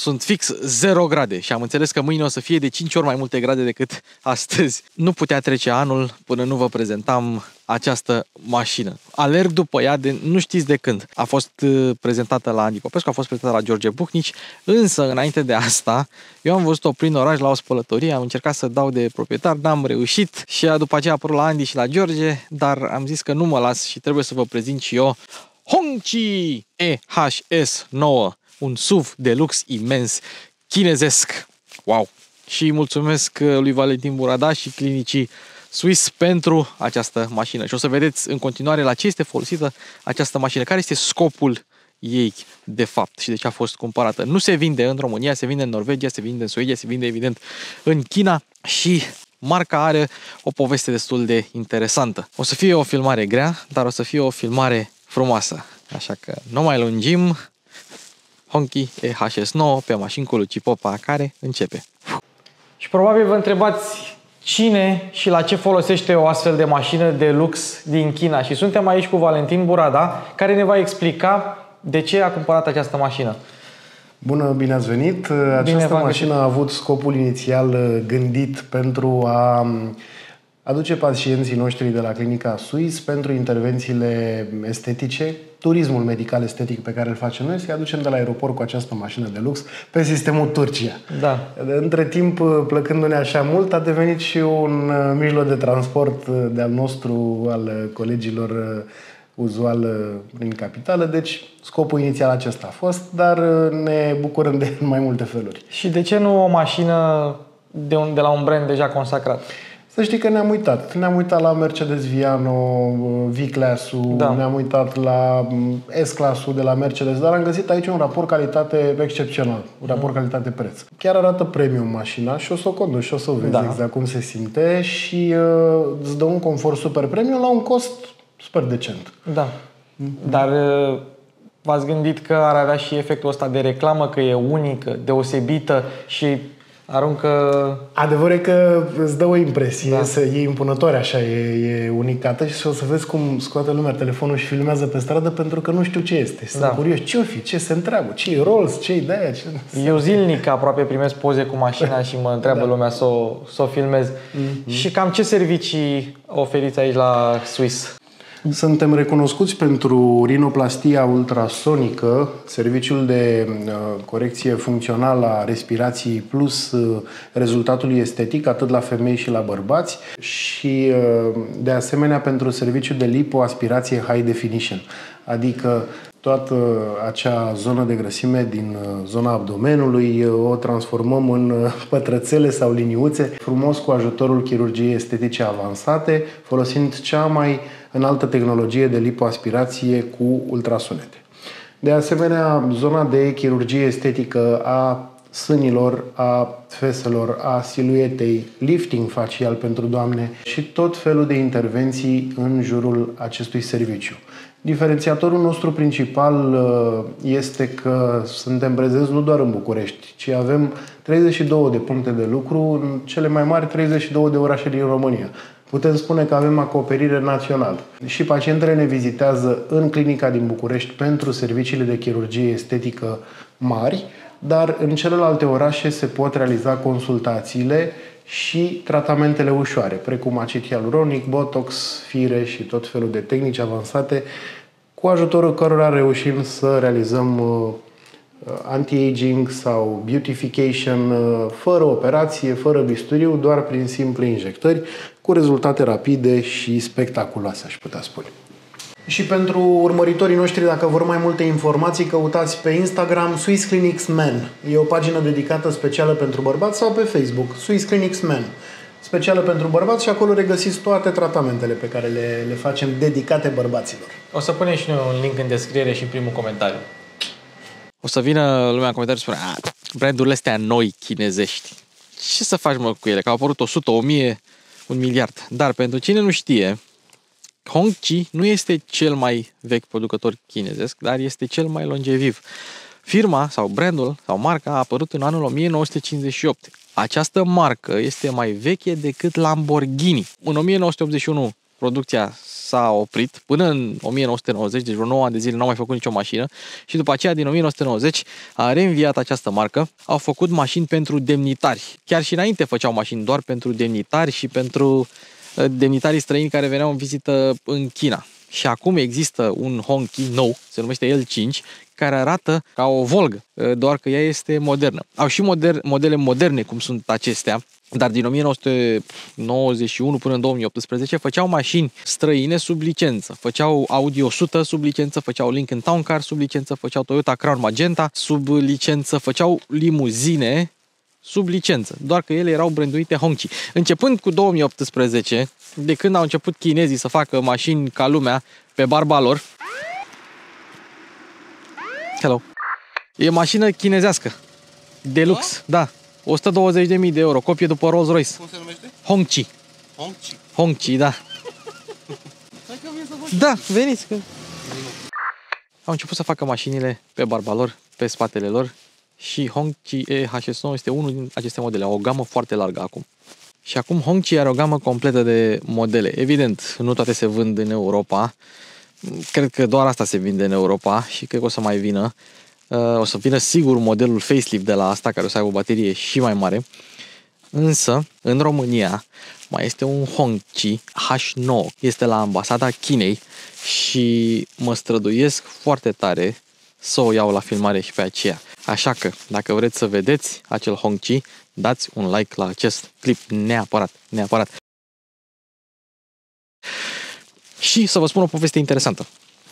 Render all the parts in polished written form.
sunt fix 0 grade și am înțeles că mâine o să fie de 5 ori mai multe grade decât astăzi. Nu putea trece anul până nu vă prezentam această mașină. Alerg după ea de nu știți de când. A fost prezentată la Andy Popescu, a fost prezentată la George Bucnici, însă înainte de asta eu am văzut-o prin oraș la o spălătorie, am încercat să dau de proprietar, n-am reușit și după aceea a apărut la Andy și la George, dar am zis că nu mă las și trebuie să vă prezint și eu Hongqi EHS9, un SUV de lux imens chinezesc. Wow! Și mulțumesc lui Valentin Burada și clinicii Swiss pentru această mașină. Și o să vedeți în continuare la ce este folosită această mașină, care este scopul ei de fapt și de ce a fost cumpărată. Nu se vinde în România, se vinde în Norvegia, se vinde în Suedia, se vinde evident în China și marca are o poveste destul de interesantă. O să fie o filmare grea, dar o să fie o filmare frumoasă. Așa că nu mai lungim. Hongqi EHS9 pe mașini cu Luci Popa, care începe. Și probabil vă întrebați cine și la ce folosește o astfel de mașină de lux din China. Și suntem aici cu Valentin Burada, care ne va explica de ce a cumpărat această mașină. Bună, bine ați venit! Această mașină a avut scopul inițial gândit pentru a aduce pacienții noștri de la clinica Swiss pentru intervențiile estetice, turismul medical estetic pe care îl facem noi, să-i aducem de la aeroport cu această mașină de lux pe sistemul Turcia. Da. Între timp, plăcându-ne așa mult, a devenit și un mijloc de transport de-al nostru, al colegilor uzual prin capitală, deci scopul inițial acesta a fost, dar ne bucurăm de mai multe feluri. Și de ce nu o mașină de la un brand deja consacrat? Să știi că ne-am uitat. Ne-am uitat la Mercedes Viano, V-Class-ul, da. Ne-am uitat la S-Class-ul de la Mercedes, dar am găsit aici un raport calitate excepțional, un raport calitate-preț. Chiar arată premium mașina și o să o conduci și o să o vezi exact cum se simte și îți dă un confort super premium la un cost super decent. Da. Dar v-ați gândit că ar avea și efectul ăsta de reclamă, că e unică, deosebită și aruncă... Adevărul e că îți dă o impresie, e impunătoare așa, e unicată și o să vezi cum scoate lumea telefonul și filmează pe stradă pentru că nu știu ce este. Sunt curios, ce-o fi, ce se întreabă, ce-i Rolls, ce-i de-aia. Eu zilnic aproape primesc poze cu mașina și mă întreabă lumea să o filmez. Și cam ce servicii oferiți aici la Swiss? Suntem recunoscuți pentru rinoplastia ultrasonică, serviciul de corecție funcțională a respirației plus rezultatului estetic, atât la femei și la bărbați, și de asemenea pentru serviciul de lipoaspirație high definition, adică toată acea zonă de grăsime din zona abdomenului o transformăm în pătrățele sau liniuțe, frumos cu ajutorul chirurgiei estetice avansate, folosind cea mai înaltă tehnologie de lipoaspirație cu ultrasunete. De asemenea, zona de chirurgie estetică a sânilor, a feselor, a siluetei, lifting facial pentru doamne și tot felul de intervenții în jurul acestui serviciu. Diferențiatorul nostru principal este că suntem prezenți nu doar în București, ci avem 32 de puncte de lucru în cele mai mari 32 de orașe din România. Putem spune că avem acoperire națională. Și pacientele ne vizitează în clinica din București pentru serviciile de chirurgie estetică mari, dar în celelalte orașe se pot realiza consultațiile și tratamentele ușoare, precum acid hialuronic, botox, fire și tot felul de tehnici avansate, cu ajutorul cărora reușim să realizăm anti-aging sau beautification fără operație, fără bisturiu, doar prin simple injectări, cu rezultate rapide și spectaculoase, aș putea spune. Și pentru urmăritorii noștri, dacă vor mai multe informații, căutați pe Instagram Swiss Clinics Men. E o pagină dedicată specială pentru bărbați, sau pe Facebook Swiss Clinics Men, specială pentru bărbați, și acolo regăsiți toate tratamentele pe care le facem dedicate bărbaților. O să punem și noi un link în descriere și în primul comentariu. O să vină lumea în comentarii și spune: brandurile astea noi chinezești, ce să faci mă cu ele? Că au apărut 100, 1000, 1 miliard. Dar pentru cine nu știe, Hongqi nu este cel mai vechi producător chinezesc, dar este cel mai longeviv. Firma sau brandul sau marca a apărut în anul 1958. Această marcă este mai veche decât Lamborghini. În 1981 producția s-a oprit până în 1990, deci vreo 9 ani de zile n-au mai făcut nicio mașină și după aceea din 1990 a reînviat această marcă. Au făcut mașini pentru demnitari. Chiar și înainte făceau mașini doar pentru demnitari și pentru demnitarii străini care veneau în vizită în China. Și acum există un Hongqi nou, se numește L5, care arată ca o Volgă, doar că ea este modernă. Au și modele moderne, cum sunt acestea, dar din 1991 până în 2018 făceau mașini străine sub licență. Făceau Audi 100 sub licență, făceau Lincoln Town Car sub licență, făceau Toyota Crown Magenta sub licență, făceau limuzine sub licență, doar că ele erau branduite Hongqi. Începând cu 2018, de când au început chinezii să facă mașini ca lumea pe barba lor. Hello. E mașină chinezească. Deluxe, da. 120.000 de euro, copie după Rolls-Royce. Cum se numește? Hongqi. Hongqi. Hongqi, da. Da, veniți. Că... Au început să facă mașinile pe barba lor, pe spatele lor. Și Hongqi EHS9 este unul din aceste modele. Au o gamă foarte largă acum. Și acum Hongqi are o gamă completă de modele. Evident, nu toate se vând în Europa. Cred că doar asta se vinde în Europa și cred că o să mai vină. O să vină sigur modelul facelift de la asta, care o să aibă o baterie și mai mare. Însă, în România, mai este un Hongqi H9. Este la ambasada Chinei și mă străduiesc foarte tare să o iau la filmare și pe aceea. Așa că, dacă vreți să vedeți acel Hongqi, dați un like la acest clip neapărat, neapărat. Și să vă spun o poveste interesantă.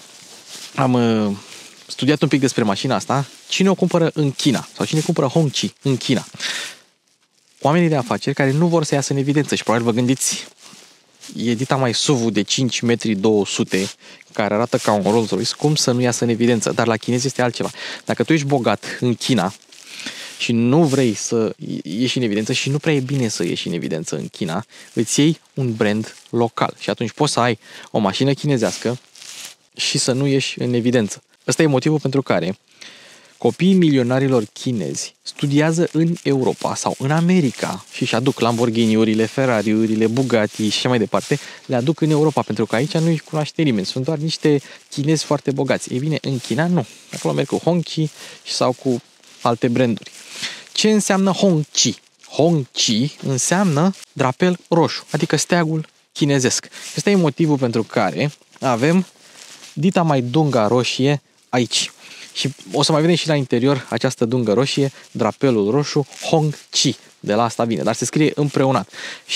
Am studiat un pic despre mașina asta. Cine o cumpără în China? Sau cine cumpără Hongqi în China? Oamenii de afaceri care nu vor să iasă în evidență și probabil vă gândiți, e dita mai SUV-ul de 5 metri 200 care arată ca un Rolls-Royce, cum să nu iasă în evidență? Dar la chinezi este altceva. Dacă tu ești bogat în China și nu vrei să ieși în evidență și nu prea e bine să ieși în evidență în China, îți iei un brand local și atunci poți să ai o mașină chinezească și să nu ieși în evidență. Ăsta e motivul pentru care copiii milionarilor chinezi studiază în Europa sau în America și își aduc Lamborghini-urile, Ferrari-urile, Bugatti și așa mai departe, le aduc în Europa, pentru că aici nu îi cunoaște nimeni. Sunt doar niște chinezi foarte bogați. Ei bine, în China nu. Acolo merg cu Hongqi sau cu alte branduri. Ce înseamnă Hongqi? Hongqi înseamnă drapel roșu, adică steagul chinezesc. Ăsta e motivul pentru care avem dita mai dunga roșie aici. Și o să mai vedem și la interior această dungă roșie, drapelul roșu, Hongqi. De la asta vine, dar se scrie împreunat.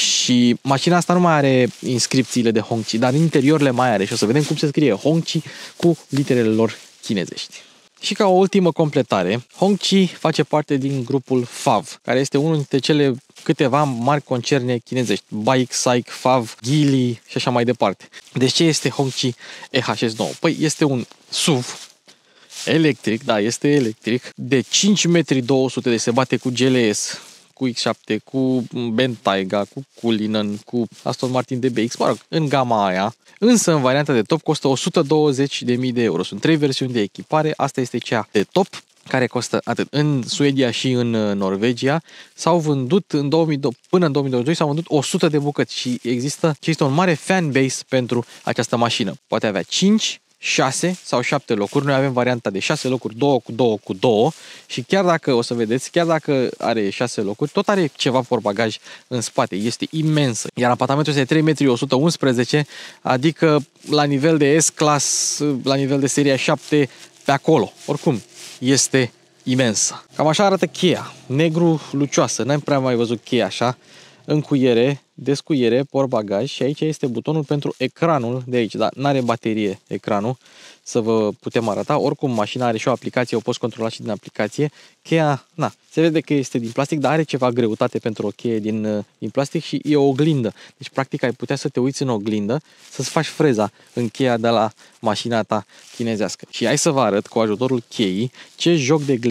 Și mașina asta nu mai are inscripțiile de Hongqi, dar în interior le mai are. Și o să vedem cum se scrie Hongqi cu literele lor chinezești. Și ca o ultimă completare, Hongqi face parte din grupul FAV, care este unul dintre cele câteva mari concerne chinezești. BAIC, SAIC, FAV, Geely și așa mai departe. Deci ce este Hongqi EHS9? Păi este un SUV electric, da, este electric, de 5 metri 200, de se bate cu GLS, cu X7, cu Bentayga, cu Cullinan, cu Aston Martin DBX, mă rog, în gama aia. Însă, în varianta de top, costă 120.000 de euro. Sunt 3 versiuni de echipare, asta este cea de top, care costă atât. În Suedia și în Norvegia s-au vândut până în 2022 s-au vândut 100 de bucăți și există un mare fanbase pentru această mașină. Poate avea 5, 6 sau 7 locuri. Noi avem varianta de 6 locuri, 2 cu 2 cu 2 și chiar dacă, o să vedeți, chiar dacă are 6 locuri, tot are ceva portbagaj în spate. Este imensă. Iar apartamentul este 3 metri 111, adică la nivel de S-Class, la nivel de seria 7, pe acolo. Oricum, este imensă. Cam așa arată cheia. Negru lucioasă. N-am prea mai văzut cheia așa. Încuiere, descuiere, portbagaj și aici este butonul pentru ecranul de aici, dar n-are baterie ecranul să vă putem arăta. Oricum, mașina are și o aplicație, o poți controla și din aplicație. Cheia, se vede că este din plastic, dar are ceva greutate pentru o cheie din plastic și e o oglindă. Deci, practic, ai putea să te uiți în oglindă, să-ți faci freza în cheia de la mașina ta chinezească. Și hai să vă arăt cu ajutorul cheii ce joc de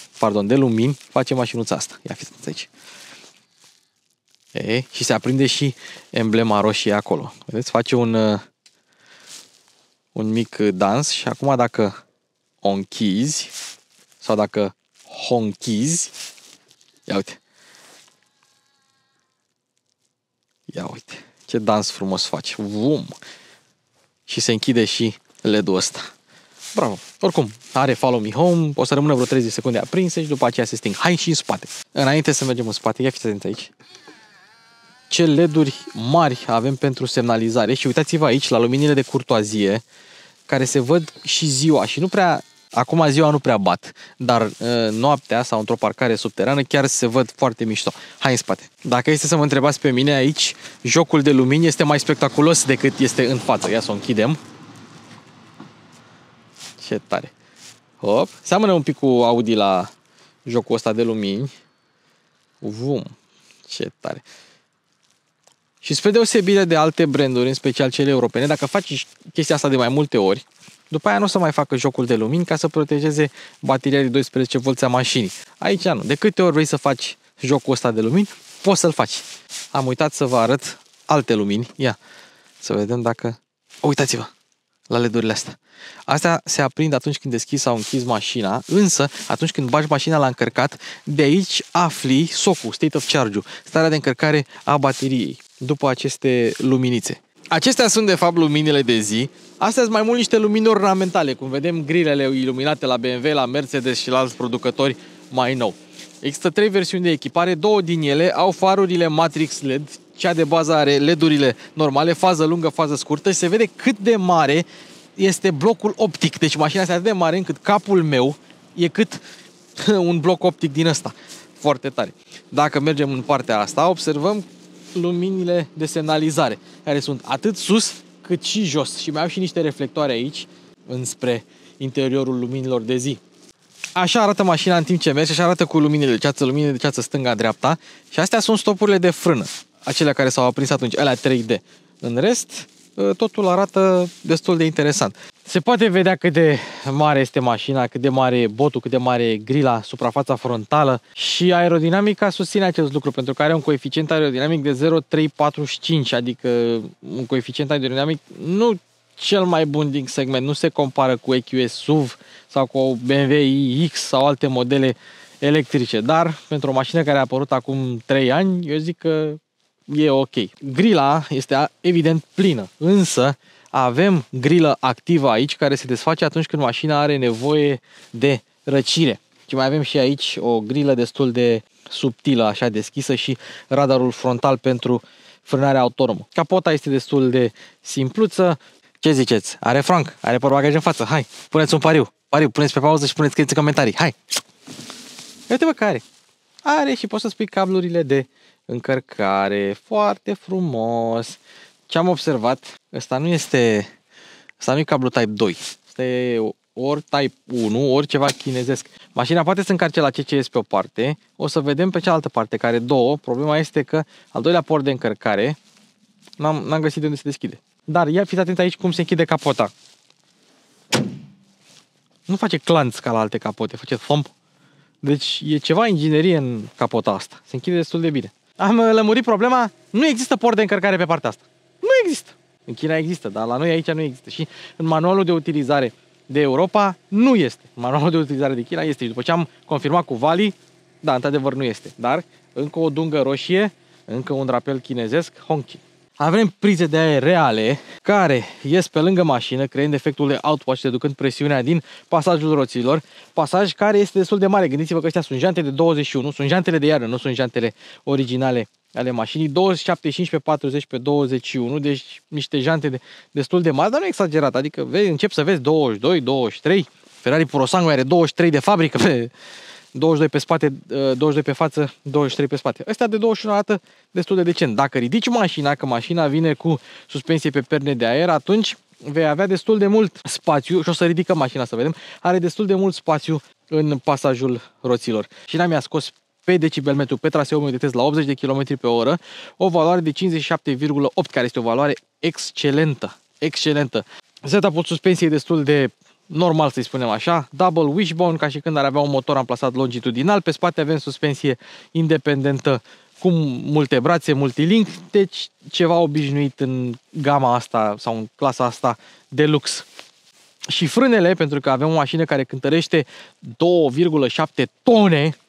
de lumini face mașinuța asta. Ia fiți aici. Și se aprinde și emblema roșie acolo. Vedeți? Face un mic dans și acum dacă o închizi sau dacă honchizi, ia uite. Ce dans frumos faci. Vum! Și se închide și LED-ul ăsta. Bravo! Oricum, are Follow Me Home, o să rămână vreo 30 secunde aprinse și după aceea se sting. Hai și în spate. Înainte să mergem în spate, ia fiți atenți aici. Ce LED-uri mari avem pentru semnalizare. Și uitați-vă aici la luminile de curtoazie, care se văd și ziua și nu prea... Acum ziua nu prea bat, dar noaptea sau într-o parcare subterană chiar se văd foarte mișto. Hai în spate. Dacă este să mă întrebați pe mine aici, jocul de lumini este mai spectaculos decât este în față. Ia să o închidem. Ce tare. Hop. Seamănă un pic cu Audi la jocul ăsta de lumini. Vum. Ce tare. Și spre deosebire de alte branduri, în special cele europene, dacă faci chestia asta de mai multe ori, după aia nu o să mai facă jocul de lumini ca să protejeze bateria de 12 V a mașinii. Aici nu. De câte ori vrei să faci jocul ăsta de lumini, poți să-l faci. Am uitat să vă arăt alte lumini. Ia, să vedem dacă... Uitați-vă la LED-urile astea. Astea se aprind atunci când deschizi sau închizi mașina, însă atunci când bagi mașina la încărcat, de aici afli SOC-ul, State of Charge-ul, starea de încărcare a bateriei, după aceste luminițe. Acestea sunt de fapt luminile de zi. Astea sunt mai mult niște lumini ornamentale, cum vedem grilele iluminate la BMW, la Mercedes și la alți producători mai nou. Există 3 versiuni de echipare, 2 din ele au farurile Matrix LED, cea de bază are LED-urile normale, fază lungă, fază scurtă și se vede cât de mare este blocul optic. Deci mașina este atât de mare încât capul meu e cât un bloc optic din ăsta. Foarte tare. Dacă mergem în partea asta, observăm luminile de semnalizare, care sunt atât sus cât și jos și mai au și niște reflectoare aici înspre interiorul luminilor de zi. Așa arată mașina în timp ce merge, așa arată cu luminile de ceață stânga-dreapta și astea sunt stopurile de frână, acelea care s-au aprins atunci, alea 3D. În rest, totul arată destul de interesant. Se poate vedea cât de mare este mașina, cât de mare e botul, cât de mare e grila, suprafața frontală și aerodinamica susține acest lucru pentru că are un coeficient aerodinamic de 0,345, adică un coeficient aerodinamic nu cel mai bun din segment, nu se compară cu EQS SUV sau cu BMW iX sau alte modele electrice, dar pentru o mașină care a apărut acum 3 ani, eu zic că e ok. Grila este evident plină, însă avem grilă activă aici care se desface atunci când mașina are nevoie de răcire. Și mai avem și aici o grilă destul de subtilă, așa deschisă și radarul frontal pentru frânarea autonomă. Capota este destul de simpluță. Ce ziceți? Are franc? Are portbagaj în față? Hai, puneți un pariu. Puneți pe pauză și scrieți în comentarii. Hai! Uite-vă că are. Are și poți să spui cablurile de încărcare. Foarte frumos. Ce am observat, ăsta nu e cablu Type 2. Ăsta e ori Type 1, ori ceva chinezesc. Mașina poate să încarce la CCS pe o parte, o să vedem pe cealaltă parte, care două. Problema este că al doilea port de încărcare n-am găsit de unde se deschide. Dar ia fiți atent aici cum se închide capota. Nu face clanț ca la alte capote, face thump. Deci e ceva inginerie în capota asta. Se închide destul de bine. Am lămurit problema, nu există port de încărcare pe partea asta. Nu există. În China există, dar la noi aici nu există. Și în manualul de utilizare de Europa nu este. În manualul de utilizare de China este. Și după ce am confirmat cu Vali, da, într-adevăr nu este. Dar încă o dungă roșie, încă un drapel chinezesc, Hongqi. Avem prize de aer reale care ies pe lângă mașină, creând efectul de outwash, reducând presiunea din pasajul roților. Pasaj care este destul de mare. Gândiți-vă că ăștia sunt jante de 21, sunt jantele de iarnă, nu sunt jantele originale ale mașinii. 27,5 pe 40 pe 21, deci niște jante destul de mari, dar nu exagerat. Adică încep să vezi 22, 23. Ferrari Purosangue are 23 de fabrică, 22 pe spate, 22 pe față, 23 pe spate. Ăstea de 21 arată destul de decent. Dacă ridici mașina, că mașina vine cu suspensie pe perne de aer, atunci vei avea destul de mult spațiu și o să ridicăm mașina să vedem. Are destul de mult spațiu în pasajul roților. Și mi-a scos pe decibelmetru pe traseul meu de test la 80 de km pe oră o valoare de 57,8, care este o valoare excelentă. Excelentă. Setup-ul suspensiei destul de normal, să-i spunem așa, double wishbone, ca și când ar avea un motor amplasat longitudinal. Pe spate avem suspensie independentă cu multe brațe, multilink, deci ceva obișnuit în gama asta sau în clasa asta de lux. Și frânele, pentru că avem o mașină care cântărește 2,7 tone,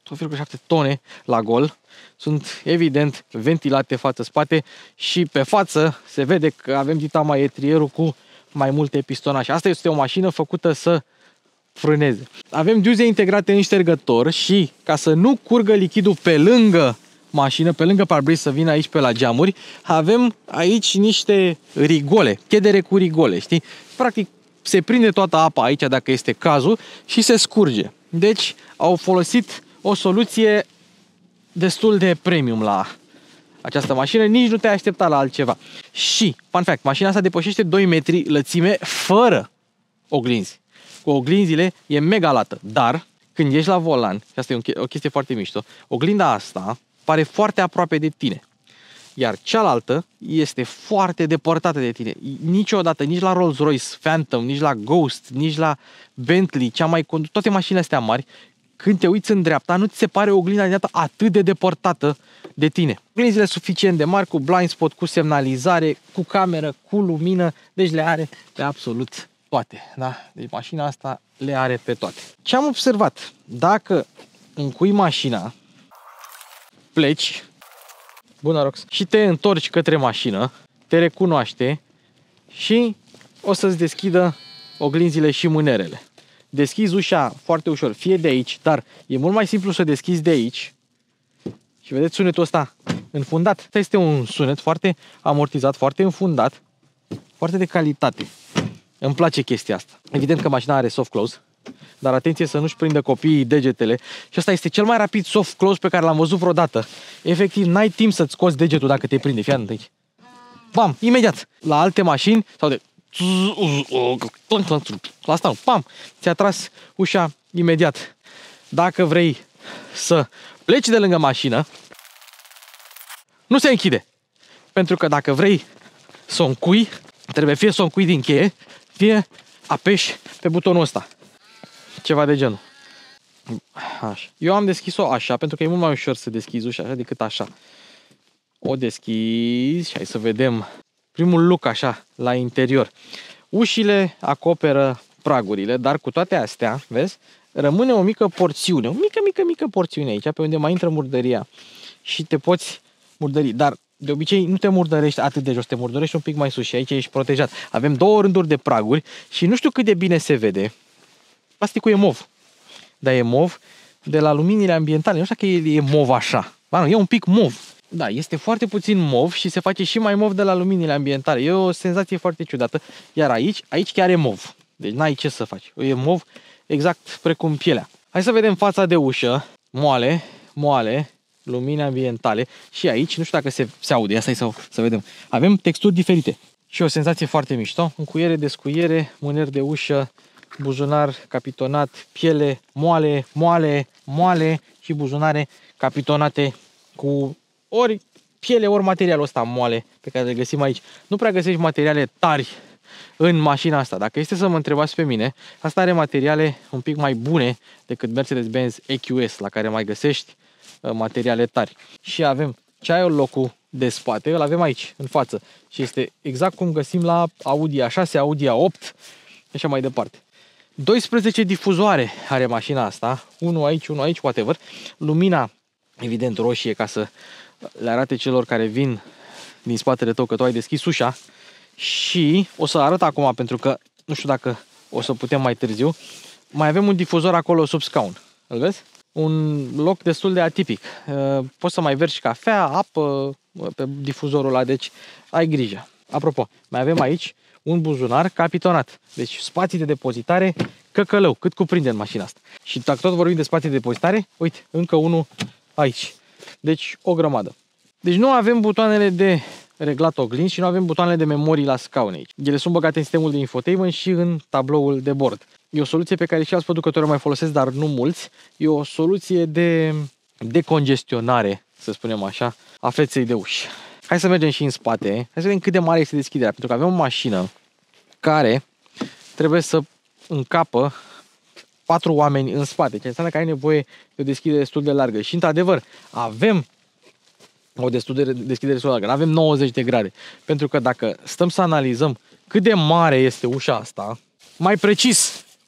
2,7 tone la gol. Sunt evident ventilate față-spate și pe față se vede că avem dita maetrierul cu mai multe pistonașe. Asta este o mașină făcută să frâneze. Avem diuze integrate în ștergător și ca să nu curgă lichidul pe lângă mașină, pe lângă parbriz să vină aici pe la geamuri, avem aici niște rigole, chedere cu rigole, știi? Practic se prinde toată apa aici dacă este cazul și se scurge. Deci au folosit o soluție destul de premium la această mașină, nici nu te-ai aștepta la altceva. Și, fun fact, mașina asta depășește 2 metri lățime fără oglinzi. Cu oglinzile e mega lată, dar când ești la volan, și asta e o chestie foarte mișto, oglinda asta pare foarte aproape de tine. Iar cealaltă este foarte depărtată de tine. Niciodată, nici la Rolls-Royce Phantom, nici la Ghost, nici la Bentley, toate mașinile astea mari, când te uiți în dreapta, nu ți se pare oglinda din dreapta atât de depărtată de tine. Oglinzile suficient de mari, cu blind spot, cu semnalizare, cu cameră, cu lumină, deci le are pe absolut toate. Da? Deci mașina asta le are pe toate. Ce am observat? Dacă încui mașina, pleci, bună Rox, și te întorci către mașină, te recunoaște și o să-ți deschidă oglinzile și mânerele. Deschizi ușa foarte ușor, fie de aici, dar e mult mai simplu să deschizi de aici. Și vedeți sunetul ăsta înfundat? Asta este un sunet foarte amortizat, foarte înfundat, foarte de calitate. Îmi place chestia asta. Evident că mașina are soft close, dar atenție să nu-și prindă copiii degetele. Și ăsta este cel mai rapid soft close pe care l-am văzut vreodată. Efectiv, n-ai timp să-ți scoți degetul dacă te prinde. Fii atent aici. Bam, imediat. La alte mașini sau de... La asta nu, pam, ți-a tras ușa imediat. Dacă vrei să pleci de lângă mașină, nu se închide. Pentru că dacă vrei să o încui, trebuie fie să o încui din cheie, fie apeși pe butonul ăsta. Ceva de genul. Așa. Eu am deschis-o așa, pentru că e mult mai ușor să deschizi ușa așa decât așa. O deschizi și hai să vedem primul look așa, la interior. Ușile acoperă pragurile, dar cu toate astea, vezi, rămâne o mică porțiune, o mică porțiune aici, pe unde mai intră murdăria și te poți murdări, dar de obicei nu te murdărești atât de jos, te murdărești un pic mai sus și aici ești protejat. Avem două rânduri de praguri și nu știu cât de bine se vede. Plasticul e mov, dar e mov de la luminile ambientale, nu știu că e mov așa, ba, nu, e un pic mov. Da, este foarte puțin mov și se face și mai mov de la luminile ambientale. E o senzație foarte ciudată. Iar aici chiar e mov. Deci n-ai ce să faci. E mov exact precum pielea. Hai să vedem fața de ușă. Moale, lumini ambientale. Și aici, nu știu dacă se aude. Ia să vedem. Avem texturi diferite. Și o senzație foarte mișto. Încuiere, descuiere, mâneri de ușă, buzunar capitonat, piele, moale și buzunare capitonate cu ori piele, ori materialul ăsta moale pe care le găsim aici. Nu prea găsești materiale tari în mașina asta. Dacă este să mă întrebați pe mine, asta are materiale un pic mai bune decât Mercedes-Benz EQS, la care mai găsești materiale tari. Și avem locul de spate, îl avem aici, în față. Și este exact cum găsim la Audi A6, Audi A8 și așa mai departe. 12 difuzoare are mașina asta, unul aici, whatever. Lumina, evident, roșie, ca să le arate celor care vin din spatele tău că tu ai deschis ușa. Și o să arăt acum, pentru că nu știu dacă o să putem mai târziu. Mai avem un difuzor acolo sub scaun. Îl vezi? Un loc destul de atipic. Poți să mai vergi cafea, apă pe difuzorul ăla, deci ai grijă. Apropo, mai avem aici un buzunar capitonat. Deci spații de depozitare căcălău, cât cuprinde în mașina asta. Și dacă tot vorbim de spații de depozitare, uite, încă unul aici. Deci o grămadă. Deci nu avem butoanele de reglat oglinzi și nu avem butoanele de memorii la scaune aici. Ele sunt băgate în sistemul de infotainment și în tabloul de bord. E o soluție pe care și alți producători o mai folosesc, dar nu mulți. E o soluție de decongestionare, să spunem așa, a feței de uși. Hai să mergem și în spate. Hai să vedem cât de mare este deschiderea, pentru că avem o mașină care trebuie să încapă 4 oameni în spate, ceea ce înseamnă că ai nevoie de o deschidere destul de largă. Și într-adevăr, avem o deschidere destul de largă, nu avem 90 de grade. Pentru că dacă stăm să analizăm cât de mare este ușa asta, mai precis,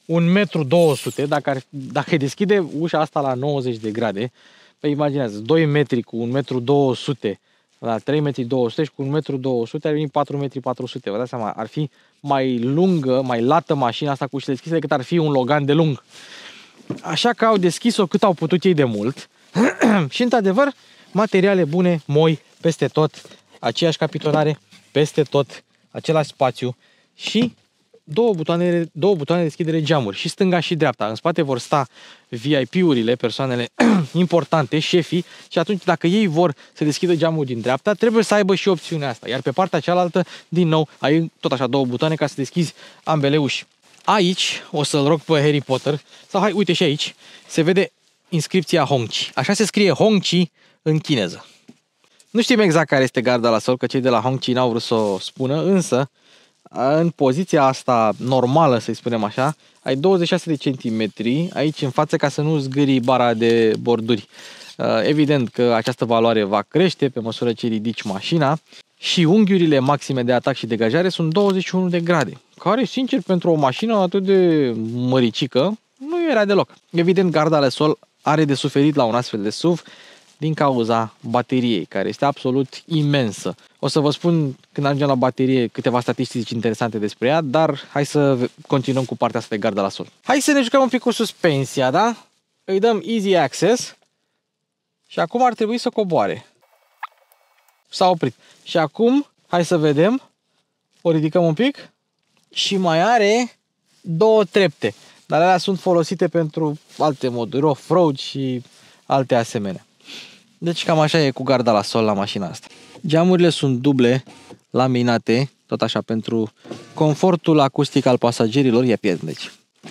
1,2 m, dacă îi deschide ușa asta la 90 de grade, păi imaginează, 2 metri cu 1,2 m la 3,2 m și cu 1,2 m ar veni 4,4 m. Vă dați seama, ar fi mai lungă, mai lată mașina asta cu ușile deschise decât ar fi un Logan de lung. Așa că au deschis-o cât au putut ei de mult și într-adevăr materiale bune, moi, peste tot, aceeași capitolare, peste tot, același spațiu și două butoane de deschidere geamuri, și stânga și dreapta. În spate vor sta VIP-urile, persoanele importante, șefii, și atunci dacă ei vor să deschidă geamul din dreapta, trebuie să aibă și opțiunea asta. Iar pe partea cealaltă, din nou, ai tot așa două butoane ca să deschizi ambele uși. Aici o să-l rog pe Harry Potter, sau hai, uite și aici, se vede inscripția Hongqi. Așa se scrie Hongqi în chineză. Nu știm exact care este garda la sol, că cei de la Hongqi n-au vrut să o spună, însă în poziția asta normală, să-i spunem așa, ai 26 de centimetri aici în față ca să nu zgârii bara de borduri. Evident că această valoare va crește pe măsură ce ridici mașina și unghiurile maxime de atac și degajare sunt 21 de grade, care, sincer, pentru o mașină atât de măricică, nu era deloc. Evident, garda la sol are de suferit la un astfel de SUV din cauza bateriei, care este absolut imensă. O să vă spun când ajungem la baterie câteva statistici interesante despre ea, dar hai să continuăm cu partea asta de gardă la sol. Hai să ne jucăm un pic cu suspensia, da? Îi dăm Easy Access și acum ar trebui să coboare. S-a oprit. Și acum, hai să vedem, o ridicăm un pic și mai are două trepte, dar alea sunt folosite pentru alte moduri, off-road și alte asemenea. Deci cam așa e cu garda la sol la mașina asta. Geamurile sunt duble, laminate, tot așa pentru confortul acustic al pasagerilor. Ia pierd, deci.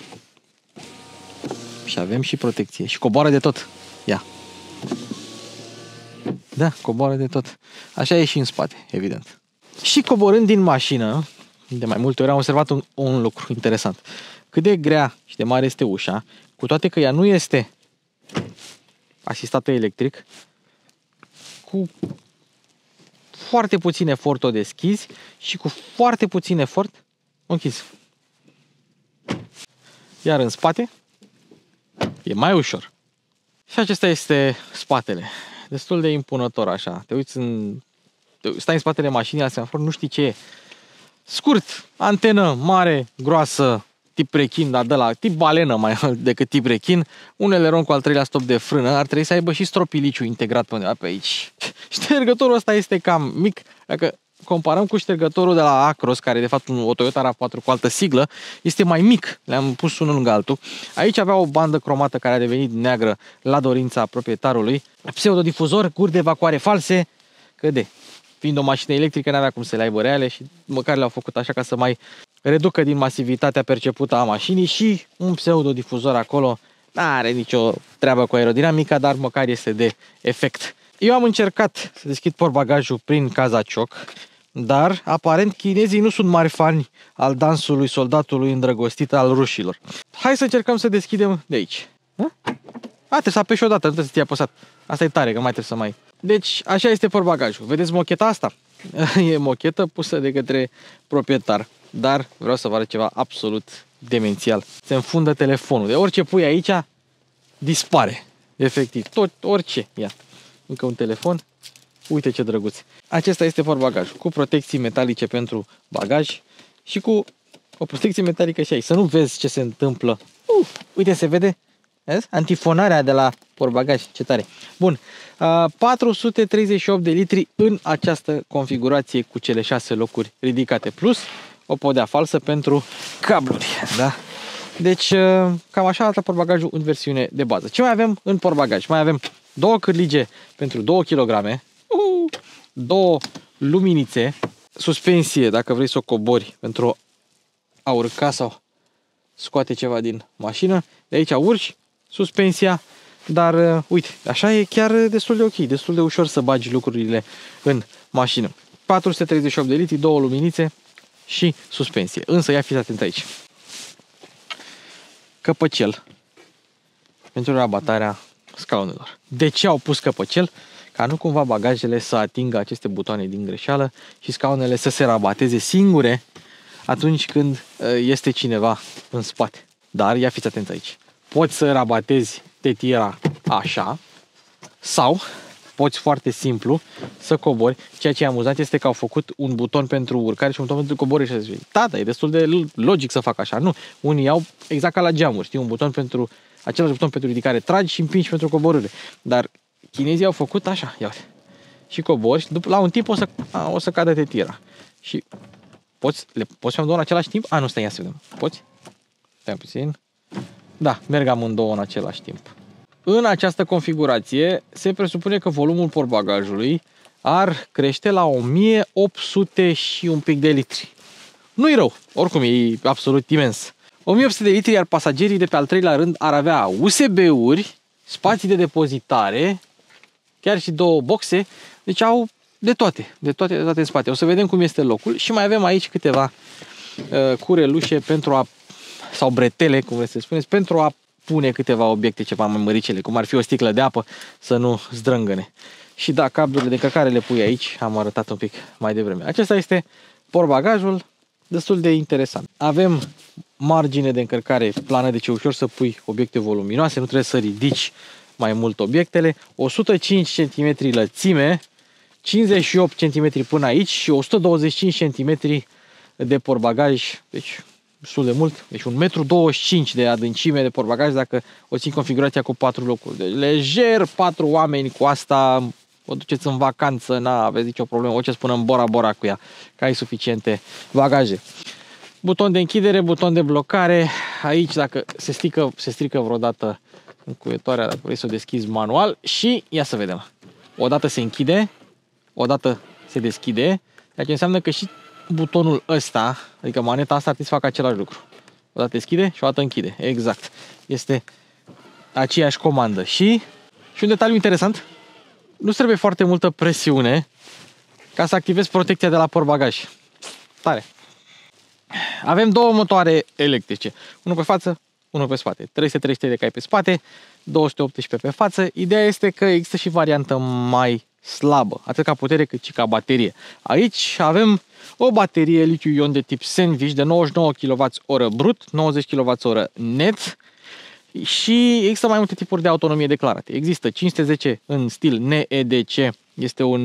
Și avem și protecție. Și coboară de tot. Ia. Da, coboară de tot. Așa e și în spate, evident. Și coborând din mașină, de mai multe ori am observat un lucru interesant. Cât de grea și de mare este ușa, cu toate că ea nu este asistată electric, cu foarte puțin efort o deschizi și cu foarte puțin efort o închizi. Iar în spate e mai ușor. Și acesta este spatele. Destul de impunător așa. Te uiți stai în spatele mașinii, la semafor, nu știi ce e. Scurt, antenă mare, groasă, tip rechin, dar de la tip balenă mai mult decât tip rechin, un eleron cu al treilea stop de frână, ar trebui să aibă și stropiliciu integrat pe undeva pe aici. Ștergătorul ăsta este cam mic, dacă comparăm cu ștergătorul de la Acros, care de fapt o Toyota RAV4 cu altă siglă, este mai mic, le-am pus unul lângă altul. Aici avea o bandă cromată care a devenit neagră la dorința proprietarului, pseudodifuzor, guri de evacuare false, căde. Fiind o mașină electrică, n-avea cum să le aibă reale și măcar le-au făcut așa ca să mai reducă din masivitatea percepută a mașinii, și un pseudodifuzor acolo n-are nicio treabă cu aerodinamica, dar măcar este de efect. Eu am încercat să deschid portbagajul prin cazacioc, dar aparent chinezii nu sunt mari fani al dansului soldatului îndrăgostit al rușilor. Hai să încercăm să deschidem de aici. Trebuie să apeși odată, nu trebuie să ții apăsat. Asta e tare, că mai trebuie să mai... Deci, așa este portbagajul. Vedeți mocheta asta? E mochetă pusă de către proprietar. Dar vreau să vă arăt ceva absolut demențial. Se înfundă telefonul. De orice pui aici, dispare. Efectiv, tot, orice. Ia, încă un telefon. Uite ce drăguț. Acesta este portbagajul, cu protecții metalice pentru bagaj și cu o protecție metalică și aici. Să nu vezi ce se întâmplă. Uite, se vede? Vezi? Antifonarea de la portbagaj, ce tare. Bun, 438 de litri în această configurație cu cele 6 locuri ridicate, plus o podea falsă pentru cabluri, da? Deci, cam așa arată portbagajul în versiune de bază. Ce mai avem în portbagaj? Mai avem două cârlige pentru 2 kg, două luminițe, suspensie dacă vrei să o cobori pentru a urca sau scoate ceva din mașină. De aici urci suspensia, dar uite, așa e chiar destul de ok, destul de ușor să bagi lucrurile în mașină. 438 de litri, două luminițe și suspensie. Însă ia fiți atent aici. Căpăcel pentru rabatarea scaunelor. De ce au pus căpăcel? Ca nu cumva bagajele să atingă aceste butoane din greșeală și scaunele să se rabateze singure atunci când este cineva în spate. Dar ia fiți atenți aici. Poți să rabatezi tetiera așa sau poți foarte simplu să cobori. Ceea ce e amuzant este că au făcut un buton pentru urcare și un buton pentru coborâre. Și zice, da, e destul de logic să facă așa. Nu, unii au exact ca la geamuri, știi, un buton pentru, același buton pentru ridicare, tragi și împingi pentru coborâre. Dar chinezii au făcut așa, ia uite. Și cobori și la un timp o să cadă tetiera. Și poți fi amândouă în același timp? Nu, stai, ia să vedem. Poți? Stai puțin. Da, merg amândouă în același timp. În această configurație se presupune că volumul portbagajului ar crește la 1800 și un pic de litri. Nu-i rău, oricum e absolut imens. 1800 de litri, iar pasagerii de pe al treilea rând ar avea USB-uri, spații de depozitare, chiar și 2 boxe, deci au de toate în spate. O să vedem cum este locul și mai avem aici câteva curelușe sau bretele, cum vreți să spuneți, pentru a pune câteva obiecte ceva mai măricele, cum ar fi o sticlă de apă, să nu zdrângăne. Și da, cablurile de încărcare le pui aici, am arătat un pic mai devreme. Acesta este portbagajul, destul de interesant. Avem margine de încărcare plană, deci e ușor să pui obiecte voluminoase, nu trebuie să ridici mai mult obiectele. 105 cm lățime, 58 cm până aici și 125 cm de portbagaj, deci destul de mult, deci 1,25 m de adâncime de portbagaj dacă o țin configurația cu 4 locuri. Deci lejer, 4 oameni cu asta, o duceți în vacanță, n-aveți nicio problemă, o ce spun în Bora Bora cu ea, că ai suficiente bagaje. Buton de închidere, buton de blocare, aici dacă se strică vreodată încuietoarea, dacă vrei să o deschizi manual și ia să vedem. Odată se închide, odată se deschide, ceea ce înseamnă că și butonul ăsta, adică maneta asta, ar trebui să facă același lucru. O dată deschide și o dată închide. Exact. Este aceeași comandă. Și un detaliu interesant, nu trebuie foarte multă presiune ca să activezi protecția de la portbagaj. Tare. Avem 2 motoare electrice. Unul pe față, unul pe spate. 333 de cai pe spate, 218 pe față. Ideea este că există și variantă mai slabă, atât ca putere cât și ca baterie. Aici avem o baterie litiu-ion de tip sandwich de 99 kWh brut, 90 kWh net și există mai multe tipuri de autonomie declarate. Există 510 în stil NEDC, este un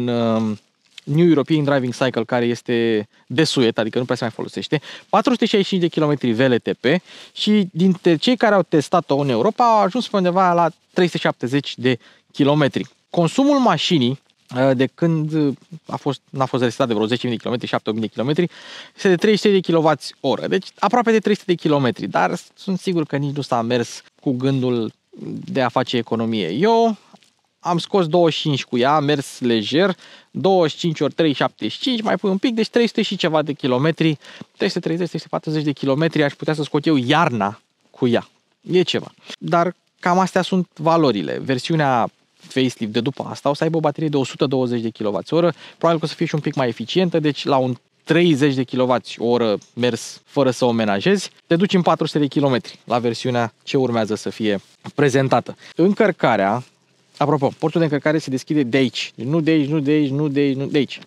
New European Driving Cycle care este desuet, adică nu prea se mai folosește, 465 de km VLTP și dintre cei care au testat-o în Europa au ajuns pe undeva la 370 de km. Consumul mașinii de când n-a fost restat de vreo 10.000 de km, 7.000 de km, este de 300 de kWh, deci aproape de 300 de km, dar sunt sigur că nici nu s-a mers cu gândul de a face economie. Eu am scos 25 cu ea, am mers lejer, 25 ori 3, 75, mai pui un pic, deci 300 și ceva de kilometri, 330-340 de kilometri aș putea să scot eu iarna cu ea. E ceva. Dar cam astea sunt valorile. Versiunea facelift de după asta o să aibă o baterie de 120 de kWh, probabil că o să fie și un pic mai eficientă, deci la un 30 de kWh mers fără să o menajezi, te duci în 400 de km la versiunea ce urmează să fie prezentată. Încărcarea, apropo, portul de încărcare se deschide de aici, nu de aici, nu de aici, nu de aici, nu de aici.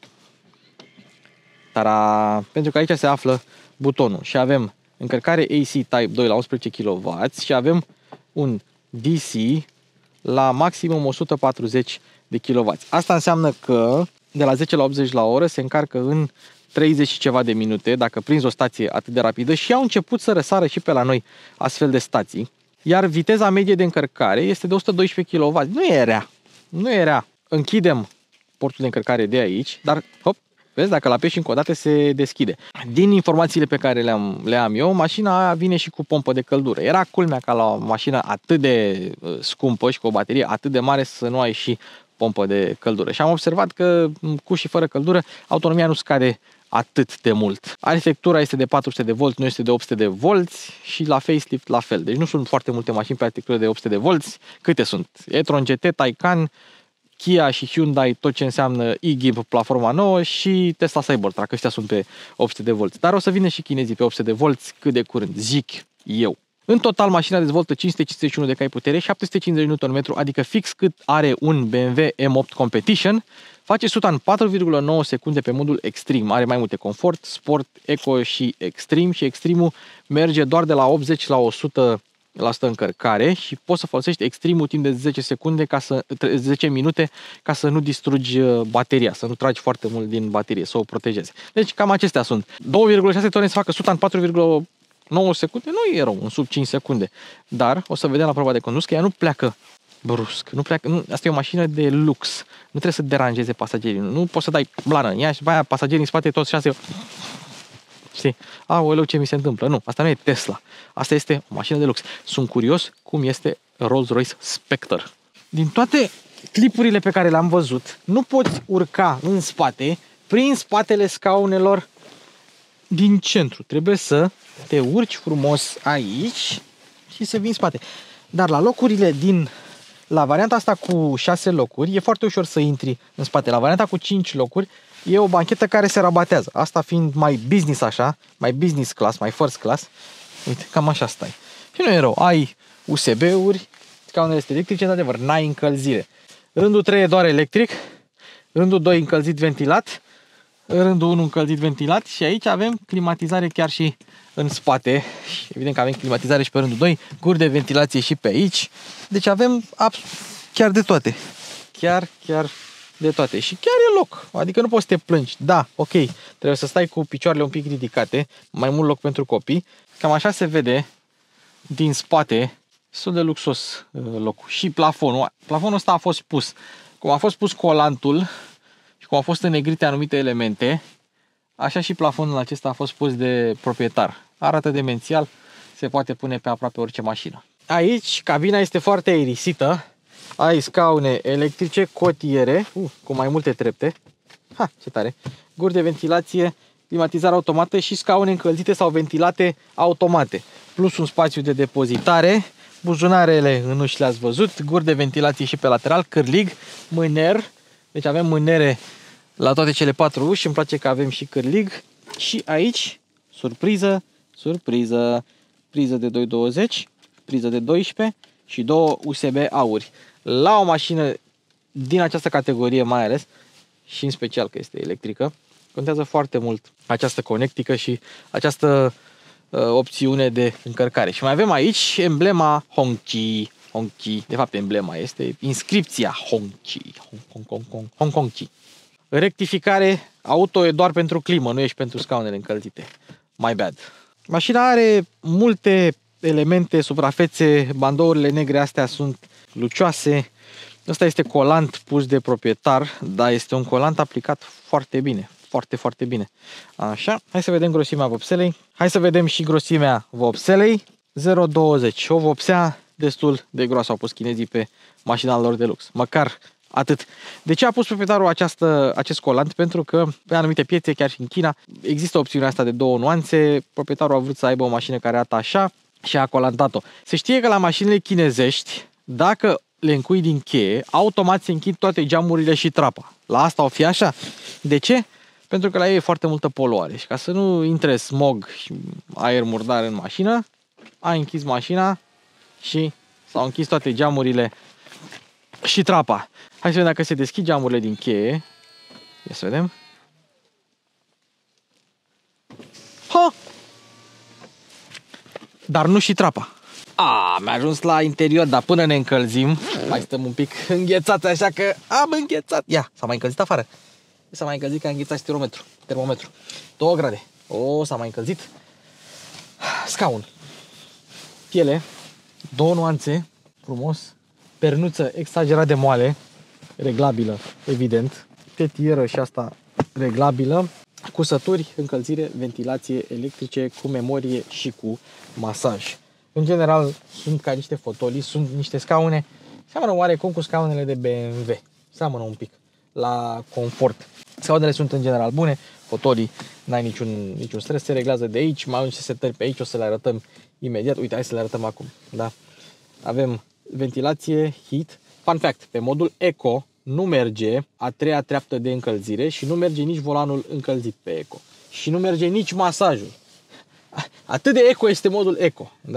Tara! Pentru că aici se află butonul și avem încărcare AC Type 2 la 11 kW și avem un DC la maximum 140 de kW. Asta înseamnă că de la 10 la 80 la oră se încarcă în 30 și ceva de minute, dacă prinzi o stație atât de rapidă și au început să răsară și pe la noi astfel de stații. Iar viteza medie de încărcare este de 112 kW. Nu e rea. Nu e rea. Închidem portul de încărcare de aici, dar hop, vezi, dacă l-apeși încă o dată se deschide. Din informațiile pe care le am eu, mașina vine și cu pompă de căldură. Era culmea ca la o mașină atât de scumpă și cu o baterie atât de mare să nu ai și pompă de căldură. Și am observat că cu și fără căldură autonomia nu scade atât de mult. Arhitectura este de 400 de volți, nu este de 800 de volți și la facelift la fel. Deci nu sunt foarte multe mașini pe arhitectură de 800 de volți. Câte sunt? e-tron GT, Taycan, Kia și Hyundai, tot ce înseamnă e-Gib, platforma nouă și Tesla Cybertruck, ăștia sunt pe 800 de volți. Dar o să vină și chinezii pe 800 de volți cât de curând, zic eu. În total, mașina dezvoltă 551 de cai putere, 750 Nm, adică fix cât are un BMW M8 Competition. Face 100 în 4,9 secunde pe modul Extreme. Are mai multe confort, Sport, Eco și Extreme. Și Extreme-ul merge doar de la 80 la 100% încărcare și poți să folosești Extreme-ul timp de 10 minute ca să nu distrugi bateria, să nu tragi foarte mult din baterie, să o protejezi. Deci cam acestea sunt. 2,6 tone să facă 100 în 4,9 secunde, nu e rău, în sub 5 secunde. Dar o să vedem la proba de condus că ea nu pleacă brusc. Asta e o mașină de lux. Nu trebuie să deranjeze pasagerii. Nu poți să dai blană în ea și după aia pasagerii în spate toți 6. Știi? Aoleu, ce mi se întâmplă? Nu, asta nu e Tesla. Asta este o mașină de lux. Sunt curios cum este Rolls-Royce Spectre. Din toate clipurile pe care le-am văzut, nu poți urca în spate, prin spatele scaunelor din centru. Trebuie să te urci frumos aici și să vii în spate. Dar la locurile la varianta asta cu 6 locuri, e foarte ușor să intri în spate. La varianta cu 5 locuri, e o banchetă care se rabatează. Asta fiind mai business așa, mai business class, mai first class. Uite, cam așa stai. Și nu e rău. Ai USB-uri, scaunele este electrice, într-adevăr, n-ai încălzire. Rândul 3 e doar electric, rândul 2 încălzit ventilat, rândul 1 încălzit ventilat și aici avem climatizare chiar și în spate. Și evident că avem climatizare și pe rândul 2, guri de ventilație și pe aici. Deci avem chiar de toate. Chiar de toate. Și chiar e loc. Adică nu poți să te plângi. Da, ok, trebuie să stai cu picioarele un pic ridicate, mai mult loc pentru copii. Cam așa se vede din spate. Destul de luxos locul. Și plafonul. Plafonul ăsta a fost pus. Cum a fost pus colantul și cum au fost înnegrite anumite elemente, așa și plafonul acesta a fost pus de proprietar. Arată demențial, se poate pune pe aproape orice mașină. Aici cabina este foarte aerisită. Ai scaune electrice, cotiere, cu mai multe trepte. Ha, ce tare! Guri de ventilație, climatizare automată și scaune încălzite sau ventilate automate. Plus un spațiu de depozitare, buzunarele în uși le-ați văzut, guri de ventilație și pe lateral, cârlig, mâner. Deci avem mânere la toate cele 4 uși, îmi place că avem și cârlig. Și aici, surpriză, priză de 220, priză de 12 și 2 USB auri. La o mașină din această categorie mai ales, și în special că este electrică, contează foarte mult această conectică și această opțiune de încărcare. Și mai avem aici emblema Hongqi. De fapt, emblema este inscripția Hongqi. Hongqi. Rectificare, auto e doar pentru climă, nu ești pentru scaunele încălzite. My bad. Mașina are multe elemente, suprafețe, bandourile negre astea sunt lucioase. Ăsta este colant pus de proprietar, dar este un colant aplicat foarte bine. Foarte bine. Așa, hai să vedem grosimea vopselei. Hai să vedem și grosimea vopselei. 0,20. O vopsea destul de groasă au pus chinezii pe mașina lor de lux. Măcar atât. De ce a pus proprietarul acest colant? Pentru că pe anumite piețe, chiar și în China, există opțiunea asta de 2 nuanțe. Proprietarul a vrut să aibă o mașină care arată așa și a colantat-o. Se știe că la mașinile chinezești, dacă le încui din cheie, automat se închid toate geamurile și trapa. La asta o fi așa. De ce? Pentru că la ei e foarte multă poluare și ca să nu intre smog și aer murdar în mașină, ai închis mașina și s-au închis toate geamurile și trapa. Hai să vedem dacă se deschid geamurile din cheie. Ia să vedem. Ha! Dar nu și trapa. Mi-a ajuns la interior, dar până ne încălzim, mai stăm un pic înghețați, așa că am înghețat. Ia, s-a mai încălzit afară. S-a mai încălzit că a înghețat și termometru. 2 grade. S-a mai încălzit. Scaun. Piele. 2 nuanțe. Frumos. Pernuță exagerat de moale. Reglabilă, evident. Tetieră și asta reglabilă. Cusături, încălzire, ventilație electrice, cu memorie și cu masaj. În general, sunt ca niște fotolii, sunt niște scaune. Seamănă oarecum cu scaunele de BMW. Seamănă un pic la confort. Scaunele sunt în general bune, fotolii n-ai niciun stres, se reglează de aici, mai au niște setări pe aici, o să le arătăm imediat. Uite, hai să le arătăm acum. Da? Avem ventilație, heat. Fun fact, pe modul Eco nu merge a 3-a treaptă de încălzire și nu merge nici volanul încălzit pe Eco. Și nu merge nici masajul. Atât de Eco este modul Eco. Da?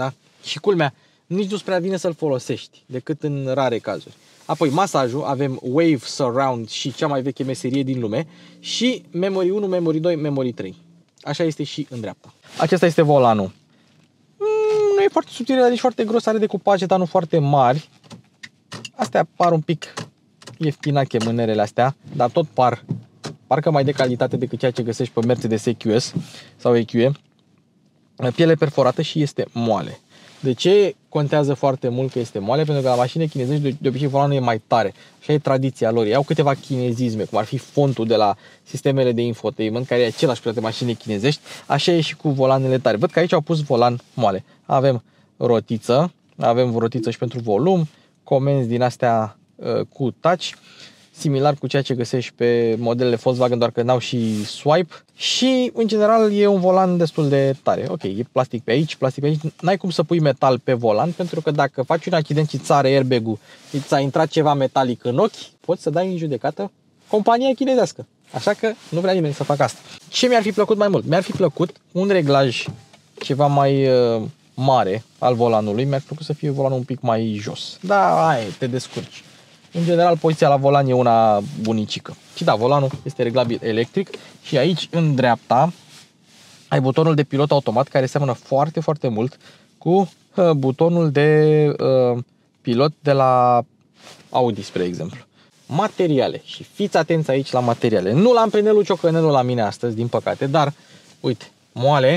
Și culmea, nici nu-ți prea vine să-l folosești, decât în rare cazuri. Apoi masajul, avem Wave Surround și cea mai veche meserie din lume și Memory 1, Memory 2, Memory 3. Așa este și în dreapta. Acesta este volanul. Nu e foarte subțire, dar nici foarte gros, are decupaje, dar nu foarte mari. Astea par un pic ieftinache mânerele astea, dar tot parcă mai de calitate decât ceea ce găsești pe Mercedes EQS sau EQE. Piele perforată și este moale. De ce contează foarte mult că este moale? Pentru că la mașini chinezești de obicei volanul e mai tare. Așa e tradiția lor. Ei au câteva chinezisme, cum ar fi fontul de la sistemele de infotainment, care e același pe toate mașinile chinezești. Așa e și cu volanele tare. Văd că aici au pus volan moale. Avem rotiță, și pentru volum, comenzi din astea cu touch, similar cu ceea ce găsești pe modelele Volkswagen, doar că n-au și swipe. Și în general e un volan destul de tare. Ok, e plastic pe aici, n-ai cum să pui metal pe volan, pentru că dacă faci un accident și ți-are airbag-ul, ți-a intrat ceva metalic în ochi, poți să dai în judecată compania chinezească. Așa că nu vrea nimeni să facă asta. Ce mi-ar fi plăcut mai mult? Mi-ar fi plăcut un reglaj ceva mai mare al volanului. Mi-ar fi plăcut să fie volanul un pic mai jos. Da, aia, te descurci. În general, poziția la volan e una bunicică. Și da, volanul este reglabil electric și aici, în dreapta, ai butonul de pilot automat care seamănă foarte, foarte mult cu butonul de pilot de la Audi, spre exemplu. Materiale. Și fiți atenți aici la materiale. Nu l-am pe Nelu Ciocănelu la mine astăzi, din păcate, dar, uite, moale,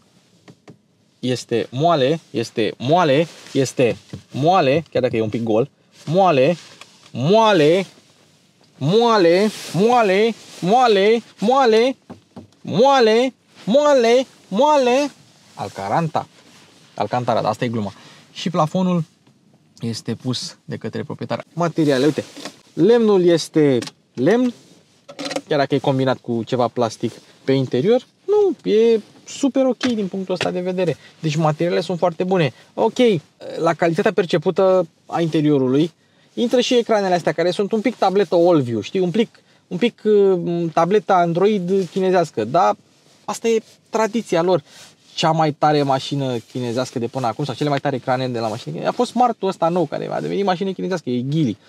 este moale, chiar dacă e un pic gol, moale, Alcantara, asta e gluma. Și plafonul este pus de către proprietar. Materiale, uite, lemnul este lemn, chiar dacă e combinat cu ceva plastic pe interior, nu, e super ok din punctul ăsta de vedere. Deci materialele sunt foarte bune. Ok, la calitatea percepută a interiorului intră și ecranele astea care sunt un pic tabletă Allview, știi, un pic tableta Android chinezească, dar asta e tradiția lor. Cea mai tare mașină chinezească de până acum, sau cele mai tare ecrane de la mașină, a fost Smart-ul ăsta nou, care a devenit mașină chinezească, e Geely.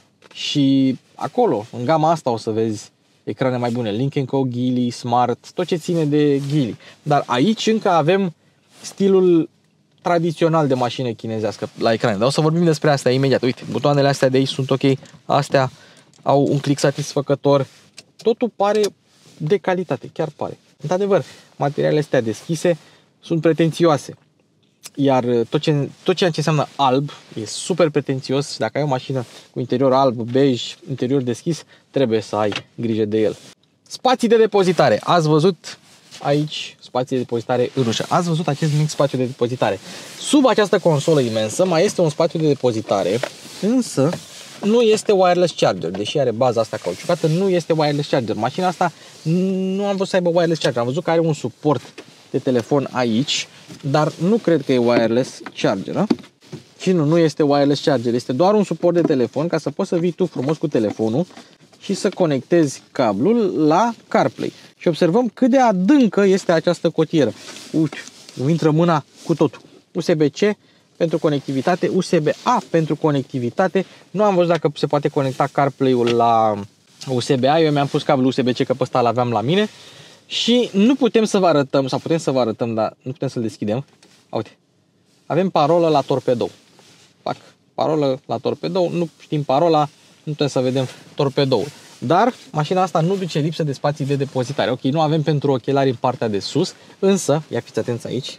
Și acolo, în gama asta o să vezi ecrane mai bune, Lynk & Co, Geely, Smart, tot ce ține de Geely. Dar aici încă avem stilul tradițional de mașină chinezească la ecran. Dar o să vorbim despre asta imediat. Uite, butoanele astea de aici sunt ok, astea au un click satisfăcător. Totul pare de calitate, chiar pare. Într-adevăr, materialele astea deschise sunt pretențioase. Iar tot ceea ce înseamnă alb e super pretențios. Dacă ai o mașină cu interior alb, bej, interior deschis, trebuie să ai grijă de el. Spații de depozitare. Ați văzut aici spații de depozitare în ușă. Ați văzut acest mic spațiu de depozitare. Sub această consolă imensă mai este un spațiu de depozitare, însă nu este wireless charger. Deși are baza asta cauciucată, nu este wireless charger. Mașina asta nu am văzut să aibă wireless charger. Am văzut că are un suport de telefon aici, dar nu cred că e wireless charger. A? Și nu este wireless charger. Este doar un suport de telefon ca să poți să vii tu frumos cu telefonul și să conectezi cablul la CarPlay. Și observăm cât de adâncă este această cotieră. Uite, îmi intră mâna cu totul. USB-C pentru conectivitate, USB-A pentru conectivitate. Nu am văzut dacă se poate conecta CarPlay-ul la USB-A. Eu mi-am pus cablul USB-C, că pe ăsta l-aveam la mine. Și nu putem să vă arătăm, sau putem să vă arătăm, dar nu putem să-l deschidem. Uite, avem parolă la torpedou. Fac parolă la torpedou, nu știm parola, nu putem să vedem torpedoul. Dar mașina asta nu duce lipsă de spații de depozitare. Ok, nu avem pentru ochelari în partea de sus, însă, ia fiți atenți aici,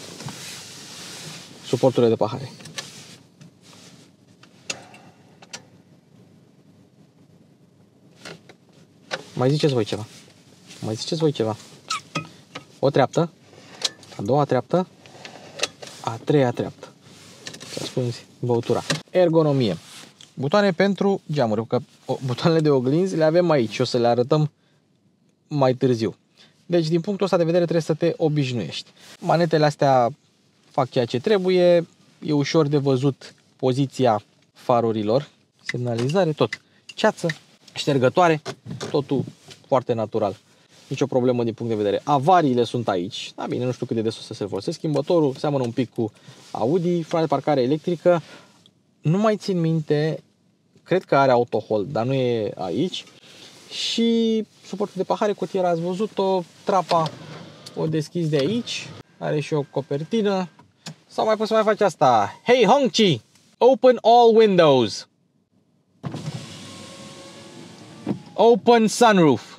suporturile de pahare. Mai ziceți voi ceva. O treaptă, a doua treaptă, a treia treaptă. Să ascunzi băutura. Ergonomie. Butoane pentru geamuri, că butoanele de oglinzi le avem aici și o să le arătăm mai târziu. Deci, din punctul ăsta de vedere, trebuie să te obișnuiești. Manetele astea fac ceea ce trebuie, e ușor de văzut poziția farurilor, semnalizare, tot. Ceață, ștergătoare, totul foarte natural. nicio problemă din punct de vedere. Avariile sunt aici. Da, bine, nu știu cât de des o să se folosesc. Schimbătorul seamănă un pic cu Audi, frână de parcare electrică. Nu mai țin minte, cred că are autohold, dar nu e aici. Și suportul de pahare, cutiera ați văzut-o, trapa o deschizi de aici, are și o copertină. Sau mai poți să mai faci asta. Hey Hongqi, open all windows. Open sunroof.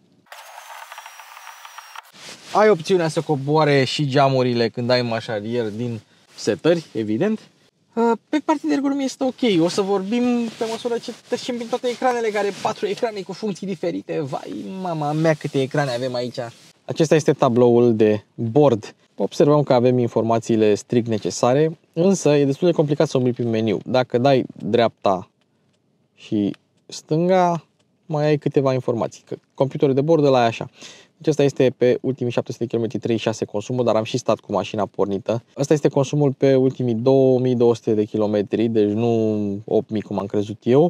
Ai opțiunea să coboare și geamurile când ai mașarier din setări, evident. Pe partea de ergonomie este ok. O să vorbim pe măsură ce trecem prin toate ecranele, care 4 ecrane cu funcții diferite. Vai, mama mea, câte ecrane avem aici. Acesta este tabloul de bord. Observăm că avem informațiile strict necesare, însă e destul de complicat să umbli prin meniu. Dacă dai dreapta și stânga, mai ai câteva informații. Computerul de bord ăla e așa. Acesta este pe ultimii 700 km 36 consumul, dar am și stat cu mașina pornită. Asta este consumul pe ultimii 2200 de km, deci nu 8000 cum am crezut eu,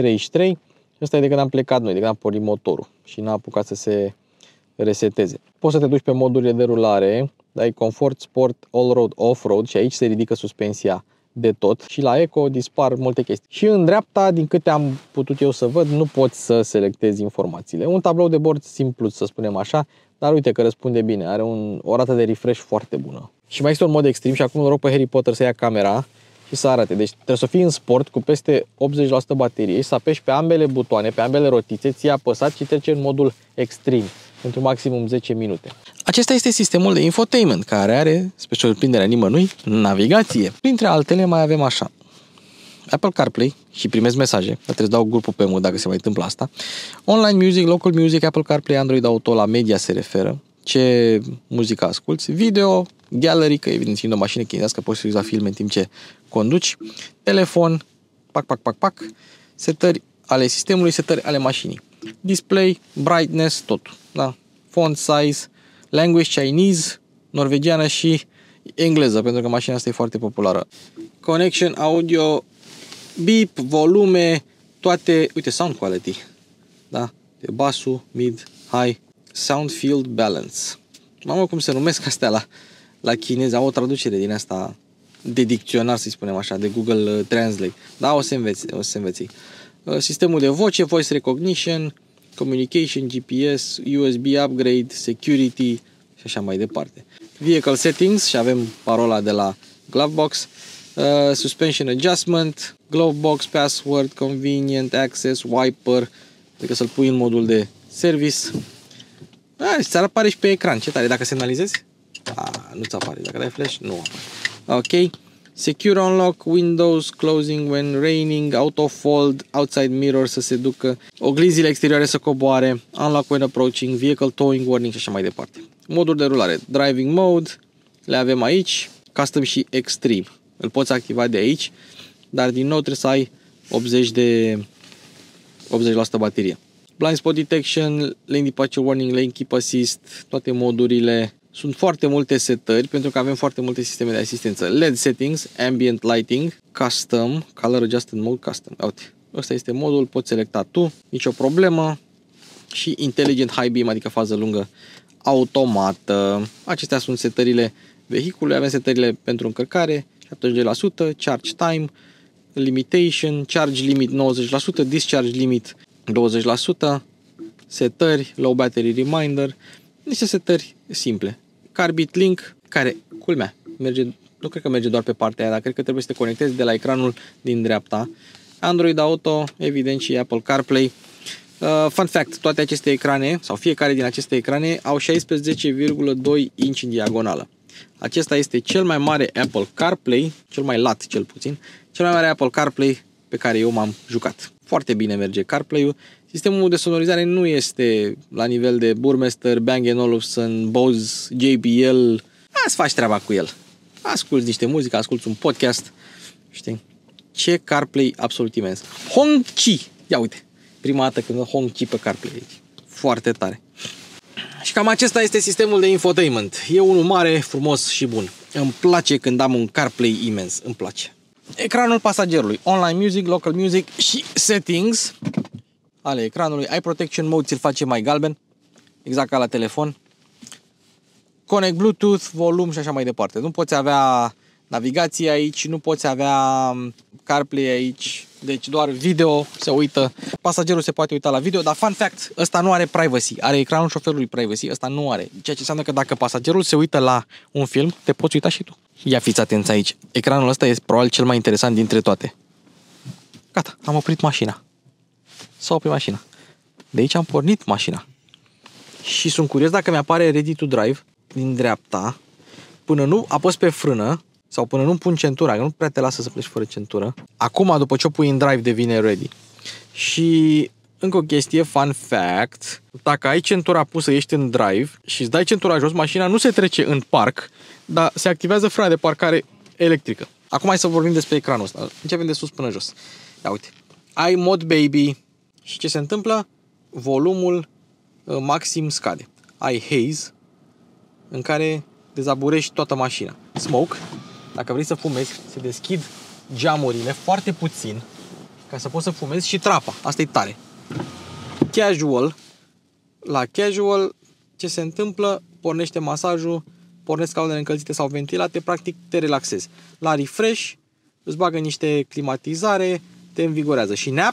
33. Asta e de când am plecat noi, de când am pornit motorul și n-a apucat să se reseteze. Poți să te duci pe modurile de rulare, dai Comfort, Sport, All-Road, Off-Road și aici se ridică suspensia de tot și la Eco dispar multe chestii. Și în dreapta, din câte am putut eu să văd, nu poți să selectezi informațiile. Un tablou de bord simplu, să spunem așa, dar uite că răspunde bine, are o rată de refresh foarte bună. Și mai este un mod extrem și acum îl rog pe Harry Potter să ia camera și să arate. Deci trebuie să fii în sport cu peste 80% baterie și să apeși pe ambele butoane, pe ambele rotițe, ții apăsat și trece în modul extrem pentru maximum 10 minute. Acesta este sistemul de infotainment, care are, spre surprinderea nimănui, navigație. Printre altele mai avem așa: Apple CarPlay și primesc mesaje, dar trebuie să dau grupul pe mult dacă se mai întâmplă asta. Online Music, Local Music, Apple CarPlay, Android Auto, la media se referă. Ce muzică asculti? Video, gallery, că evident fiind o mașină chinezească poți să uiți la filme în timp ce conduci. Telefon, pac, setări ale sistemului, setări ale mașinii. Display, brightness, tot. Da? Font size, language Chinese, norvegiană și engleză, pentru că mașina asta e foarte populară. Connection, audio, beep, volume, toate, uite, sound quality. Da? De basul, mid, high, sound field balance. Mamă, cum se numesc astea la chinez, au o traducere din asta de dicționar, să-i spunem așa, de Google Translate. Da, o să înveți. Sistemul de voce, voice recognition, communication, GPS, USB upgrade, security și așa mai departe. Vehicle settings și avem parola de la Glovebox, suspension adjustment, Glovebox, password, convenient access, wiper, adică să-l pui în modul de service. Ți apare și pe ecran, ce tare, dacă semnalizezi? Nu-ți apare, dacă dai flash, nu apare. Ok. Secure unlock, windows, closing when raining, auto fold, outside mirror să se ducă, oglinzile exterioare să coboare, unlock when approaching, vehicle towing warning și așa mai departe. Moduri de rulare, driving mode, le avem aici, custom și extreme. Îl poți activa de aici, dar din nou trebuie să ai 80% baterie. Blind spot detection, lane departure warning, lane keep assist, toate modurile. Sunt foarte multe setări pentru că avem foarte multe sisteme de asistență. LED settings, ambient lighting, custom, color adjusted mode, custom. Uite, ăsta este modul, poți selecta tu, nicio problemă. Și intelligent high beam, adică fază lungă automată. Acestea sunt setările vehiculului, avem setările pentru încărcare, 70%, charge time, limitation, charge limit 90%, discharge limit 20%, setări, low battery reminder, niște setări simple. Carbit link, care, culmea, nu cred că merge doar pe partea aia, dar cred că trebuie să te conectezi de la ecranul din dreapta. Android Auto, evident, și Apple CarPlay. Fun fact, toate aceste ecrane, sau fiecare din aceste ecrane, au 16,2 inch în diagonală. Acesta este cel mai mare Apple CarPlay, cel mai lat cel puțin, cel mai mare Apple CarPlay pe care eu m-am jucat. Foarte bine merge CarPlay-ul. Sistemul de sonorizare nu este la nivel de Burmester, Bang & Olufsen, Bose, JBL. Azi faci treaba cu el. Asculți niște muzică, asculți un podcast. Știi? Ce CarPlay absolut imens. Hongqi! Ia uite, prima dată când Hongqi pe CarPlay aici. Foarte tare. Și cam acesta este sistemul de infotainment. E unul mare, frumos și bun. Îmi place când am un CarPlay imens. Îmi place. Ecranul pasagerului. Online Music, Local Music și Settings ale ecranului. Eye Protection Mode ți-l face mai galben. exact ca la telefon. Connect Bluetooth, volum și așa mai departe. Nu poți avea navigație aici, nu poți avea CarPlay aici, deci doar video se uită. Pasagerul se poate uita la video, dar fun fact, ăsta nu are privacy, are ecranul șoferului privacy, ăsta nu are. Ceea ce înseamnă că dacă pasagerul se uită la un film, te poți uita și tu. Ia fiți atenți aici, ecranul ăsta este probabil cel mai interesant dintre toate. Gata, am oprit mașina. S-a oprit mașina. De aici am pornit mașina. Și sunt curios dacă mi-apare Ready to Drive din dreapta, până nu apăs pe frână sau până nu pun centura, că nu prea te lasă să pleci fără centură. Acum, după ce o pui în drive, devine ready. Și încă o chestie, fun fact, dacă ai centura pusă, ești în drive și îți dai centura jos, mașina nu se trece în parc, dar se activează frâna de parcare electrică. Acum hai să vorbim despre ecranul ăsta. Începem de sus până jos. Ia uite. Ai mod baby și ce se întâmplă? Volumul maxim scade. Ai haze, în care dezaburești toată mașina. Smoke, dacă vrei să fumezi, se deschid geamurile foarte puțin ca să poți să fumezi și trapa. Asta e tare. Casual, la casual, ce se întâmplă? Pornește masajul, pornesc scaunele încălzite sau ventilate, practic te relaxezi. La refresh, îți bagă niște climatizare, te învigorează. Și nap,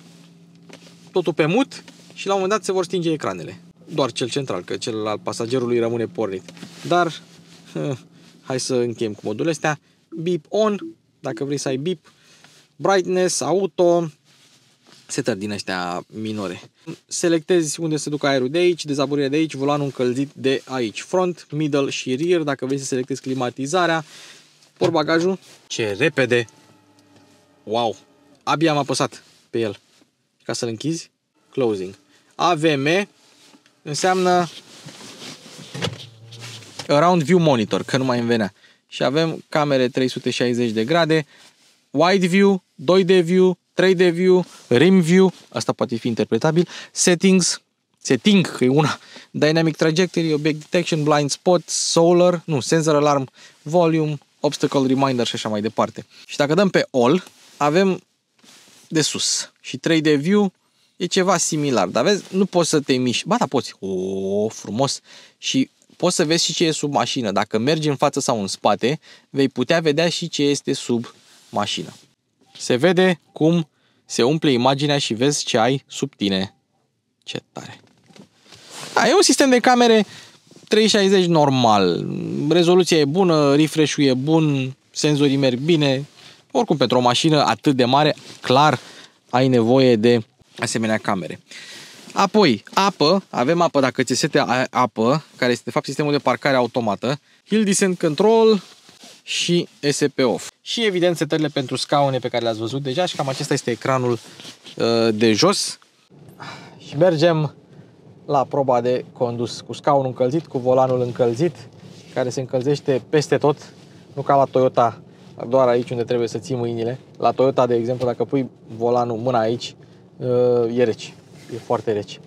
totul pe mut și la un moment dat se vor stinge ecranele. Doar cel central, că cel al pasagerului rămâne pornit. Dar, hai să încheiem cu modurile astea. Beep on, dacă vrei să ai beep. Brightness, auto, setări din astea minore. Selectezi unde se ducă aerul de aici, dezaburire de aici, volanul încălzit de aici. Front, middle și rear, dacă vrei să selectezi climatizarea. Portbagajul, ce repede! Wow! Abia am apăsat pe el. Ca să-l închizi, closing. AVM înseamnă Around View Monitor, că nu mai îmi venea. Și avem camere 360 de grade, Wide View, 2D View, 3D View, Rim View, asta poate fi interpretabil, Setting, că e una, Dynamic Trajectory, Object Detection, Blind Spot, Solar, Sensor Alarm, Volume, Obstacle Reminder și așa mai departe. Și dacă dăm pe All, avem de sus. Și 3D View e ceva similar, dar vezi, nu poți să te miști. Ba, da, poți. Frumos. Și poți să vezi și ce e sub mașină. Dacă mergi în față sau în spate, vei putea vedea și ce este sub mașină. Se vede cum se umple imaginea și vezi ce ai sub tine. Ce tare. E un sistem de camere 360 normal. Rezoluția e bună, refresh-ul e bun, senzorii merg bine. Oricum, pentru o mașină atât de mare, clar ai nevoie de asemenea camere. Apoi, apă, avem apă dacă ți sete apă, care este de fapt sistemul de parcare automată, Hill Descent Control și SP Off. Și evident setările pentru scaune pe care le-ați văzut deja și cam acesta este ecranul de jos. Și mergem la proba de condus cu scaunul încălzit, cu volanul încălzit, care se încălzește peste tot, nu ca la Toyota, doar aici unde trebuie să ții mâinile. La Toyota, de exemplu, dacă pui volanul, mâna aici, e rece. E foarte rece.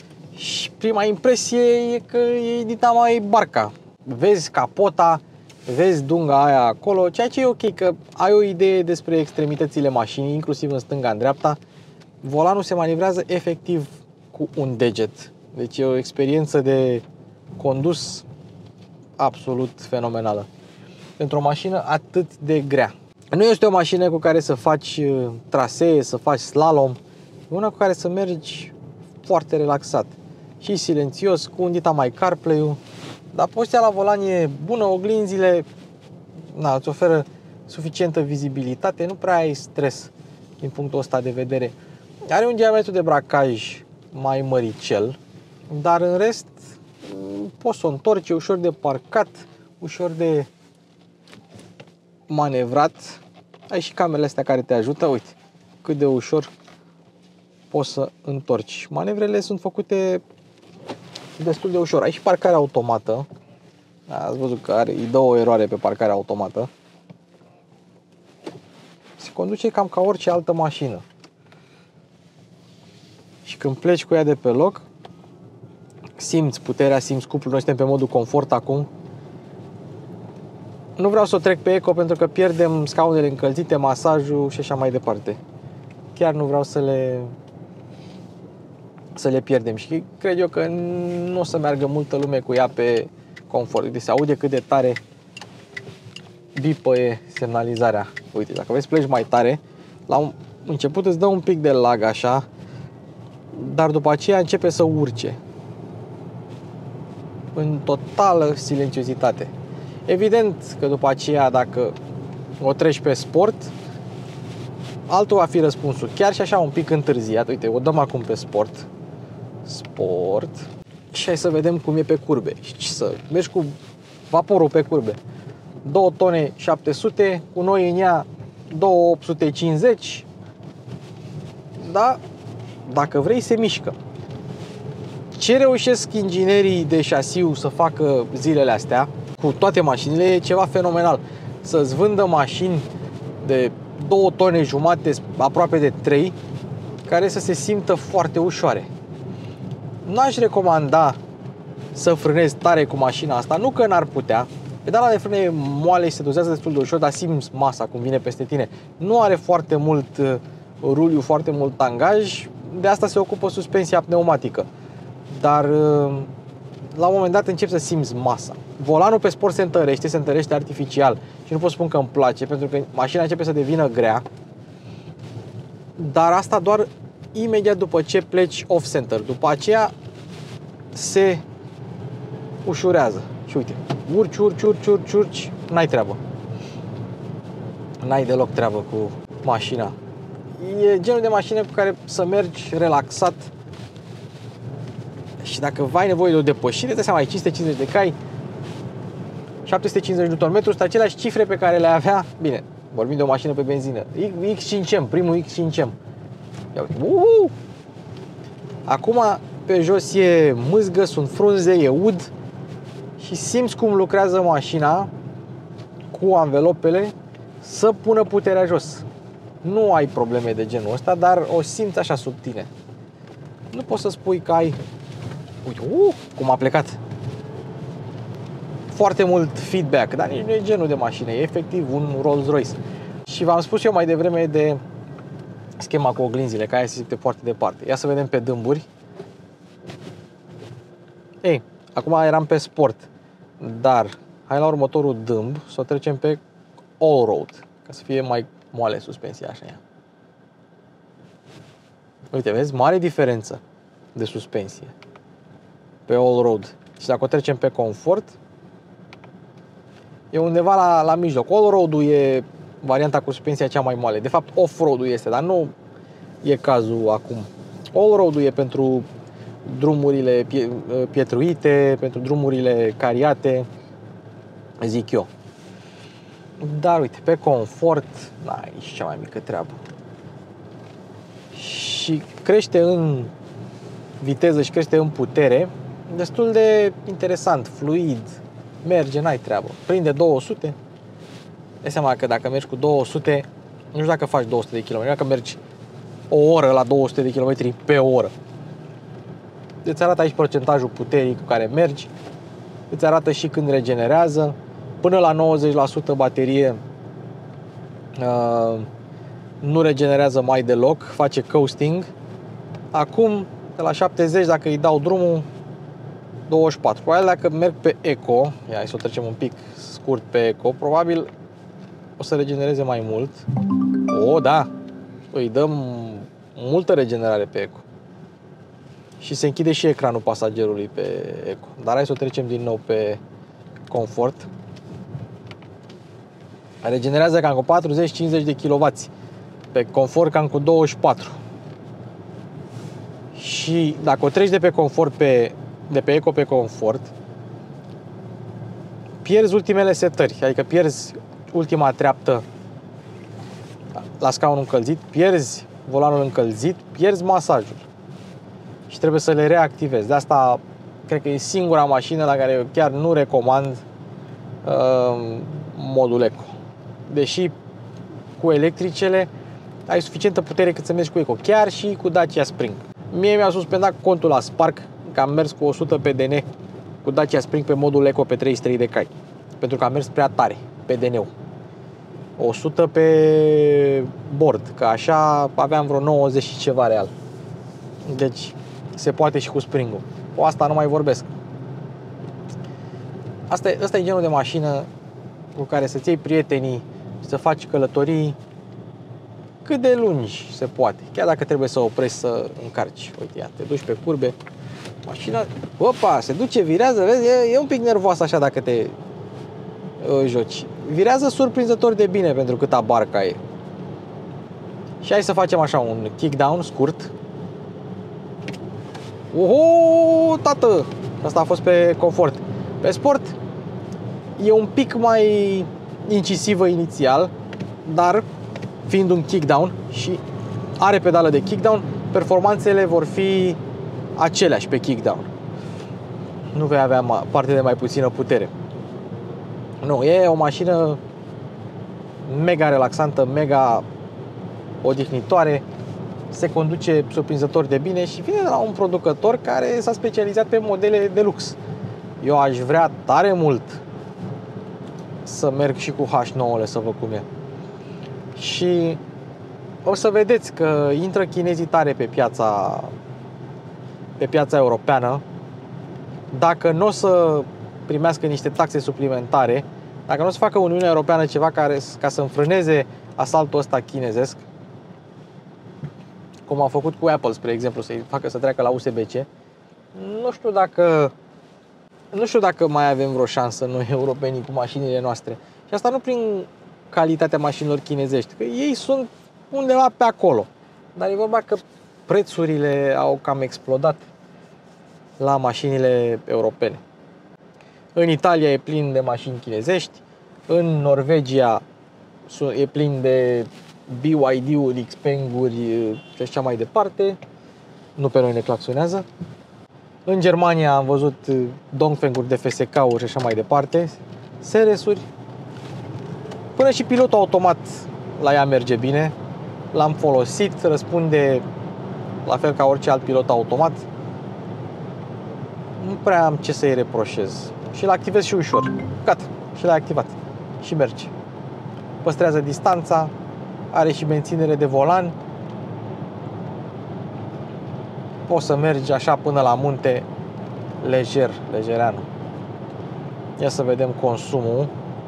Și prima impresie e că e dita mai barca. Vezi capota, vezi dunga aia acolo, ceea ce e ok, că ai o idee despre extremitățile mașinii, inclusiv în stânga, în dreapta. Volanul se manevrează efectiv cu un deget. Deci e o experiență de condus absolut fenomenală. Pentru o mașină atât de grea. Nu este o mașină cu care să faci trasee, să faci slalom. E una cu care să mergi foarte relaxat. Și silențios, cu un dita mai CarPlay-ul. Dar poziția la volan e bună, oglinzile îți oferă suficientă vizibilitate, nu prea ai stres din punctul ăsta de vedere. Are un diametru de bracaj mai măricel, dar în rest poți să o întorci, e ușor de parcat, ușor de manevrat. Ai și camerele astea care te ajută, uite cât de ușor poți să întorci. Manevrele sunt făcute destul de ușor. Ai și parcarea automată. Ați văzut că îi dă o eroare pe parcarea automată. Se conduce cam ca orice altă mașină. Și când pleci cu ea de pe loc, simți puterea, simți cuplul. Noi suntem pe modul confort acum. Nu vreau să o trec pe eco pentru că pierdem scaunele încălzite, masajul și așa mai departe. Chiar nu vreau să le să le pierdem și cred eu că nu o să meargă multă lume cu ea pe confort. Uite, se aude cât de tare bipăie semnalizarea. Uite, dacă vezi pleci mai tare, la început îți dă un pic de lag așa, dar după aceea începe să urce în totală silențiozitate. Evident că după aceea, dacă o treci pe sport, altul va fi răspunsul. Chiar și așa un pic întârziat. Uite, o dăm acum pe sport. Sport. Și hai să vedem cum e pe curbe. Și să mergi cu vaporul pe curbe. 2 tone 700, cu noi în ea 2850. Da? Dacă vrei, se mișcă. Ce reușesc inginerii de șasiu să facă zilele astea cu toate mașinile e ceva fenomenal. Să-ți vândă mașini de 2 tone jumate, aproape de 3, care să se simtă foarte ușoare. N-aș recomanda să frânezi tare cu mașina asta, nu că n-ar putea. Pedala de frâne e moale și se dozează destul de ușor, dar simți masa cum vine peste tine. Nu are foarte mult ruliu, foarte mult tangaj, de asta se ocupă suspensia pneumatică. Dar la un moment dat începi să simți masa. Volanul pe sport se întărește artificial și nu pot spun că îmi place, pentru că mașina începe să devină grea. Dar asta doar imediat după ce pleci off-center. După aceea se ușurează. Și uite, urci, n-ai treabă. N-ai deloc treabă cu mașina. E genul de mașină cu care să mergi relaxat. Și dacă ai nevoie de o depășire, dă seama, ai 550 de cai, 750 Nm, sunt aceleași cifre pe care le avea, bine, vorbim de o mașină pe benzină, X5M, primul X5M. Ia uite, Acum pe jos e mâzgă, sunt frunze, e ud și simți cum lucrează mașina cu anvelopele să pună puterea jos. Nu ai probleme de genul ăsta, dar o simți așa sub tine. Nu poți să spui că ai... Uite, cum a plecat. Foarte mult feedback, dar nici nu e genul de mașină, e efectiv un Rolls-Royce. Și v-am spus eu mai devreme de schema cu oglinzile, că aia se simte foarte departe. Ia să vedem pe dâmburi. Ei, acum eram pe sport, dar hai la următorul dâmb să o trecem pe all-road, ca să fie mai moale suspensia așa. Uite, vezi, mare diferență de suspensie pe all-road. Și dacă o trecem pe confort, e undeva la mijloc. All-road-ul e varianta cu suspensia cea mai moale. De fapt, off-road-ul este, dar nu e cazul acum. All-road-ul e pentru drumurile pietruite, pentru drumurile cariate, zic eu. Dar uite, pe confort, n-ai nici cea mai mică treabă. Și crește în viteză și crește în putere, destul de interesant, fluid, merge, n-ai treabă. Prinde 200, dai seama că dacă mergi cu 200, nu știu dacă faci 200 de km, dacă mergi o oră la 200 de km pe oră. Îți arată aici procentajul puterii cu care mergi, îți arată și când regenerează, până la 90% baterie nu regenerează mai deloc, face coasting. Acum, de la 70, dacă îi dau drumul, 24. Probabil dacă merg pe Eco, hai să o trecem un pic scurt pe Eco, probabil o să regenereze mai mult. Da, îi dăm multă regenerare pe Eco. Și se închide și ecranul pasagerului pe Eco. Dar hai să o trecem din nou pe confort. Regenerează cam cu 40-50 de kW. Pe confort cam cu 24. Și dacă o treci de pe confort de pe Eco pe confort, pierzi ultimele setări, adică pierzi ultima treaptă la scaunul încălzit, pierzi volanul încălzit, pierzi masajul și trebuie să le reactivezi. De asta cred că e singura mașină la care eu chiar nu recomand modul Eco. Deși cu electricele ai suficientă putere cât să mergi cu Eco, chiar și cu Dacia Spring. Mie mi-a suspendat contul la Spark că am mers cu 100 PDN cu Dacia Spring pe modul Eco pe 33 de cai, pentru că am mers prea tare PDN-ul. 100 pe bord, că așa aveam vreo 90 și ceva real. Deci se poate și cu spring-ul. Cu asta nu mai vorbesc. Asta e genul de mașină cu care să-ți iei prietenii, să faci călătorii cât de lungi se poate. Chiar dacă trebuie să oprești să încarci. Uite, ia, te duci pe curbe, mașina, opa, se duce, virează, vezi, e un pic nervoasă așa dacă te joci. Virează surprinzător de bine pentru câta barca e. Și hai să facem așa un kickdown scurt. Oho, tată! Asta a fost pe confort. Pe sport e un pic mai incisivă inițial, dar fiind un kickdown și are pedală de kickdown, performanțele vor fi aceleași pe kickdown. Nu vei avea parte de mai puțină putere. Nu, e o mașină mega relaxantă, mega odihnitoare, se conduce surprinzător de bine și vine de la un producător care s-a specializat pe modele de lux. Eu aș vrea tare mult să merg și cu H9-le să văd cum e. Și o să vedeți că intră chinezii tare pe piața europeană. Dacă nu o să primească niște taxe suplimentare, dacă nu o să facă Uniunea Europeană ceva ca să înfrâneze asaltul ăsta chinezesc, cum a făcut cu Apple, spre exemplu, să-i facă să treacă la USB-C, nu știu dacă mai avem vreo șansă noi europenii cu mașinile noastre. Și asta nu prin calitatea mașinilor chinezești, că ei sunt undeva pe acolo. Dar e vorba că prețurile au cam explodat la mașinile europene. În Italia e plin de mașini chinezești, în Norvegia e plin de BYD-uri, Xpeng-uri și așa mai departe. Nu pe noi ne claxonează. În Germania am văzut Dongfeng-uri de FSK-uri și așa mai departe, Seres-uri. Până și pilotul automat la ea merge bine. L-am folosit, răspunde la fel ca orice alt pilot automat. Nu prea am ce să-i reproșez. Și l activez și ușor. Gata, și l-ai activat. Și merge. Păstrează distanța, are și menținere de volan. Poți să mergi așa până la munte lejereanu. Ia să vedem consumul.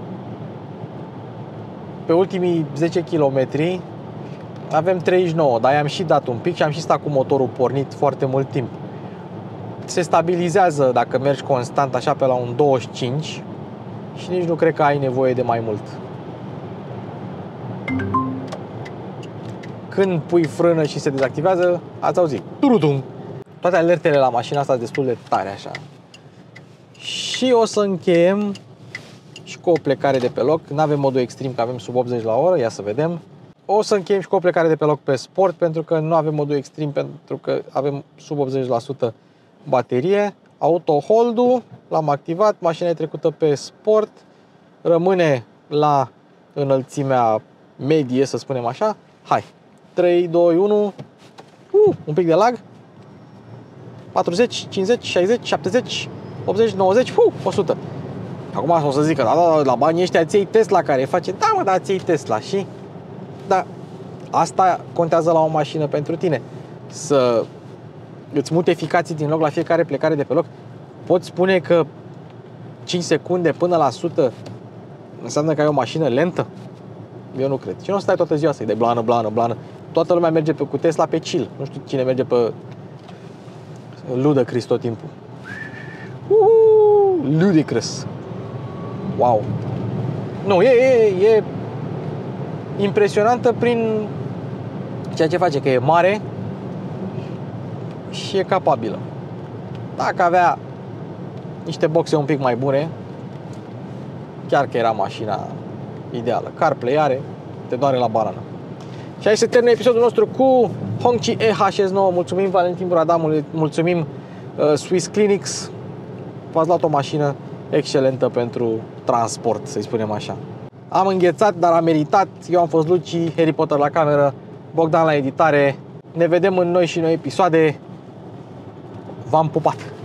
Pe ultimii 10 km avem 39, dar i-am și dat un pic și am și stat cu motorul pornit foarte mult timp. Se stabilizează dacă mergi constant așa pe la un 25 și nici nu cred că ai nevoie de mai mult. Când pui frână și se dezactivează, ați auzit. Turudum. Toate alertele la mașina asta sunt destul de tare așa. Și o să încheiem și cu o plecare de pe loc. Nu avem modul extrem, că avem sub 80 la oră, ia să vedem. O să încheiem și cu o plecare de pe loc pe sport, pentru că nu avem modul extrem, pentru că avem sub 80% baterie. Auto hold-ul l-am activat, mașina e trecută pe sport, rămâne la înălțimea medie, să spunem așa. Hai, 3, 2, 1, un pic de lag. 40, 50, 60, 70, 80, 90, 100. Acum o să zică, da, la banii ăștia ți iei Tesla care face. Da, mă, da, ți iei Tesla și... Da, asta contează la o mașină pentru tine. Să îți muți eficații din loc la fiecare plecare de pe loc. Poți spune că 5 secunde până la 100 înseamnă că ai o mașină lentă? Eu nu cred. Și nu stai toată ziua să-i dai blană. Toată lumea merge cu Tesla pe chill. Nu știu cine merge pe ludicrous tot timpul. Ludicrous. Wow. Nu, e impresionantă prin ceea ce face, că e mare și e capabilă. Dacă avea niște boxe un pic mai bune, chiar că era mașina ideală. CarPlay are, te doare la banană. Și aici se termină episodul nostru cu Hongqi EHS9. Mulțumim Valentin Burada, mulțumim Swiss Clinics. V-ați luat o mașină excelentă pentru transport, să-i spunem așa. Am înghețat, dar am meritat. Eu am fost Luci, Harry Potter la cameră, Bogdan la editare. Ne vedem în noi și noi episoade. V-am pupat!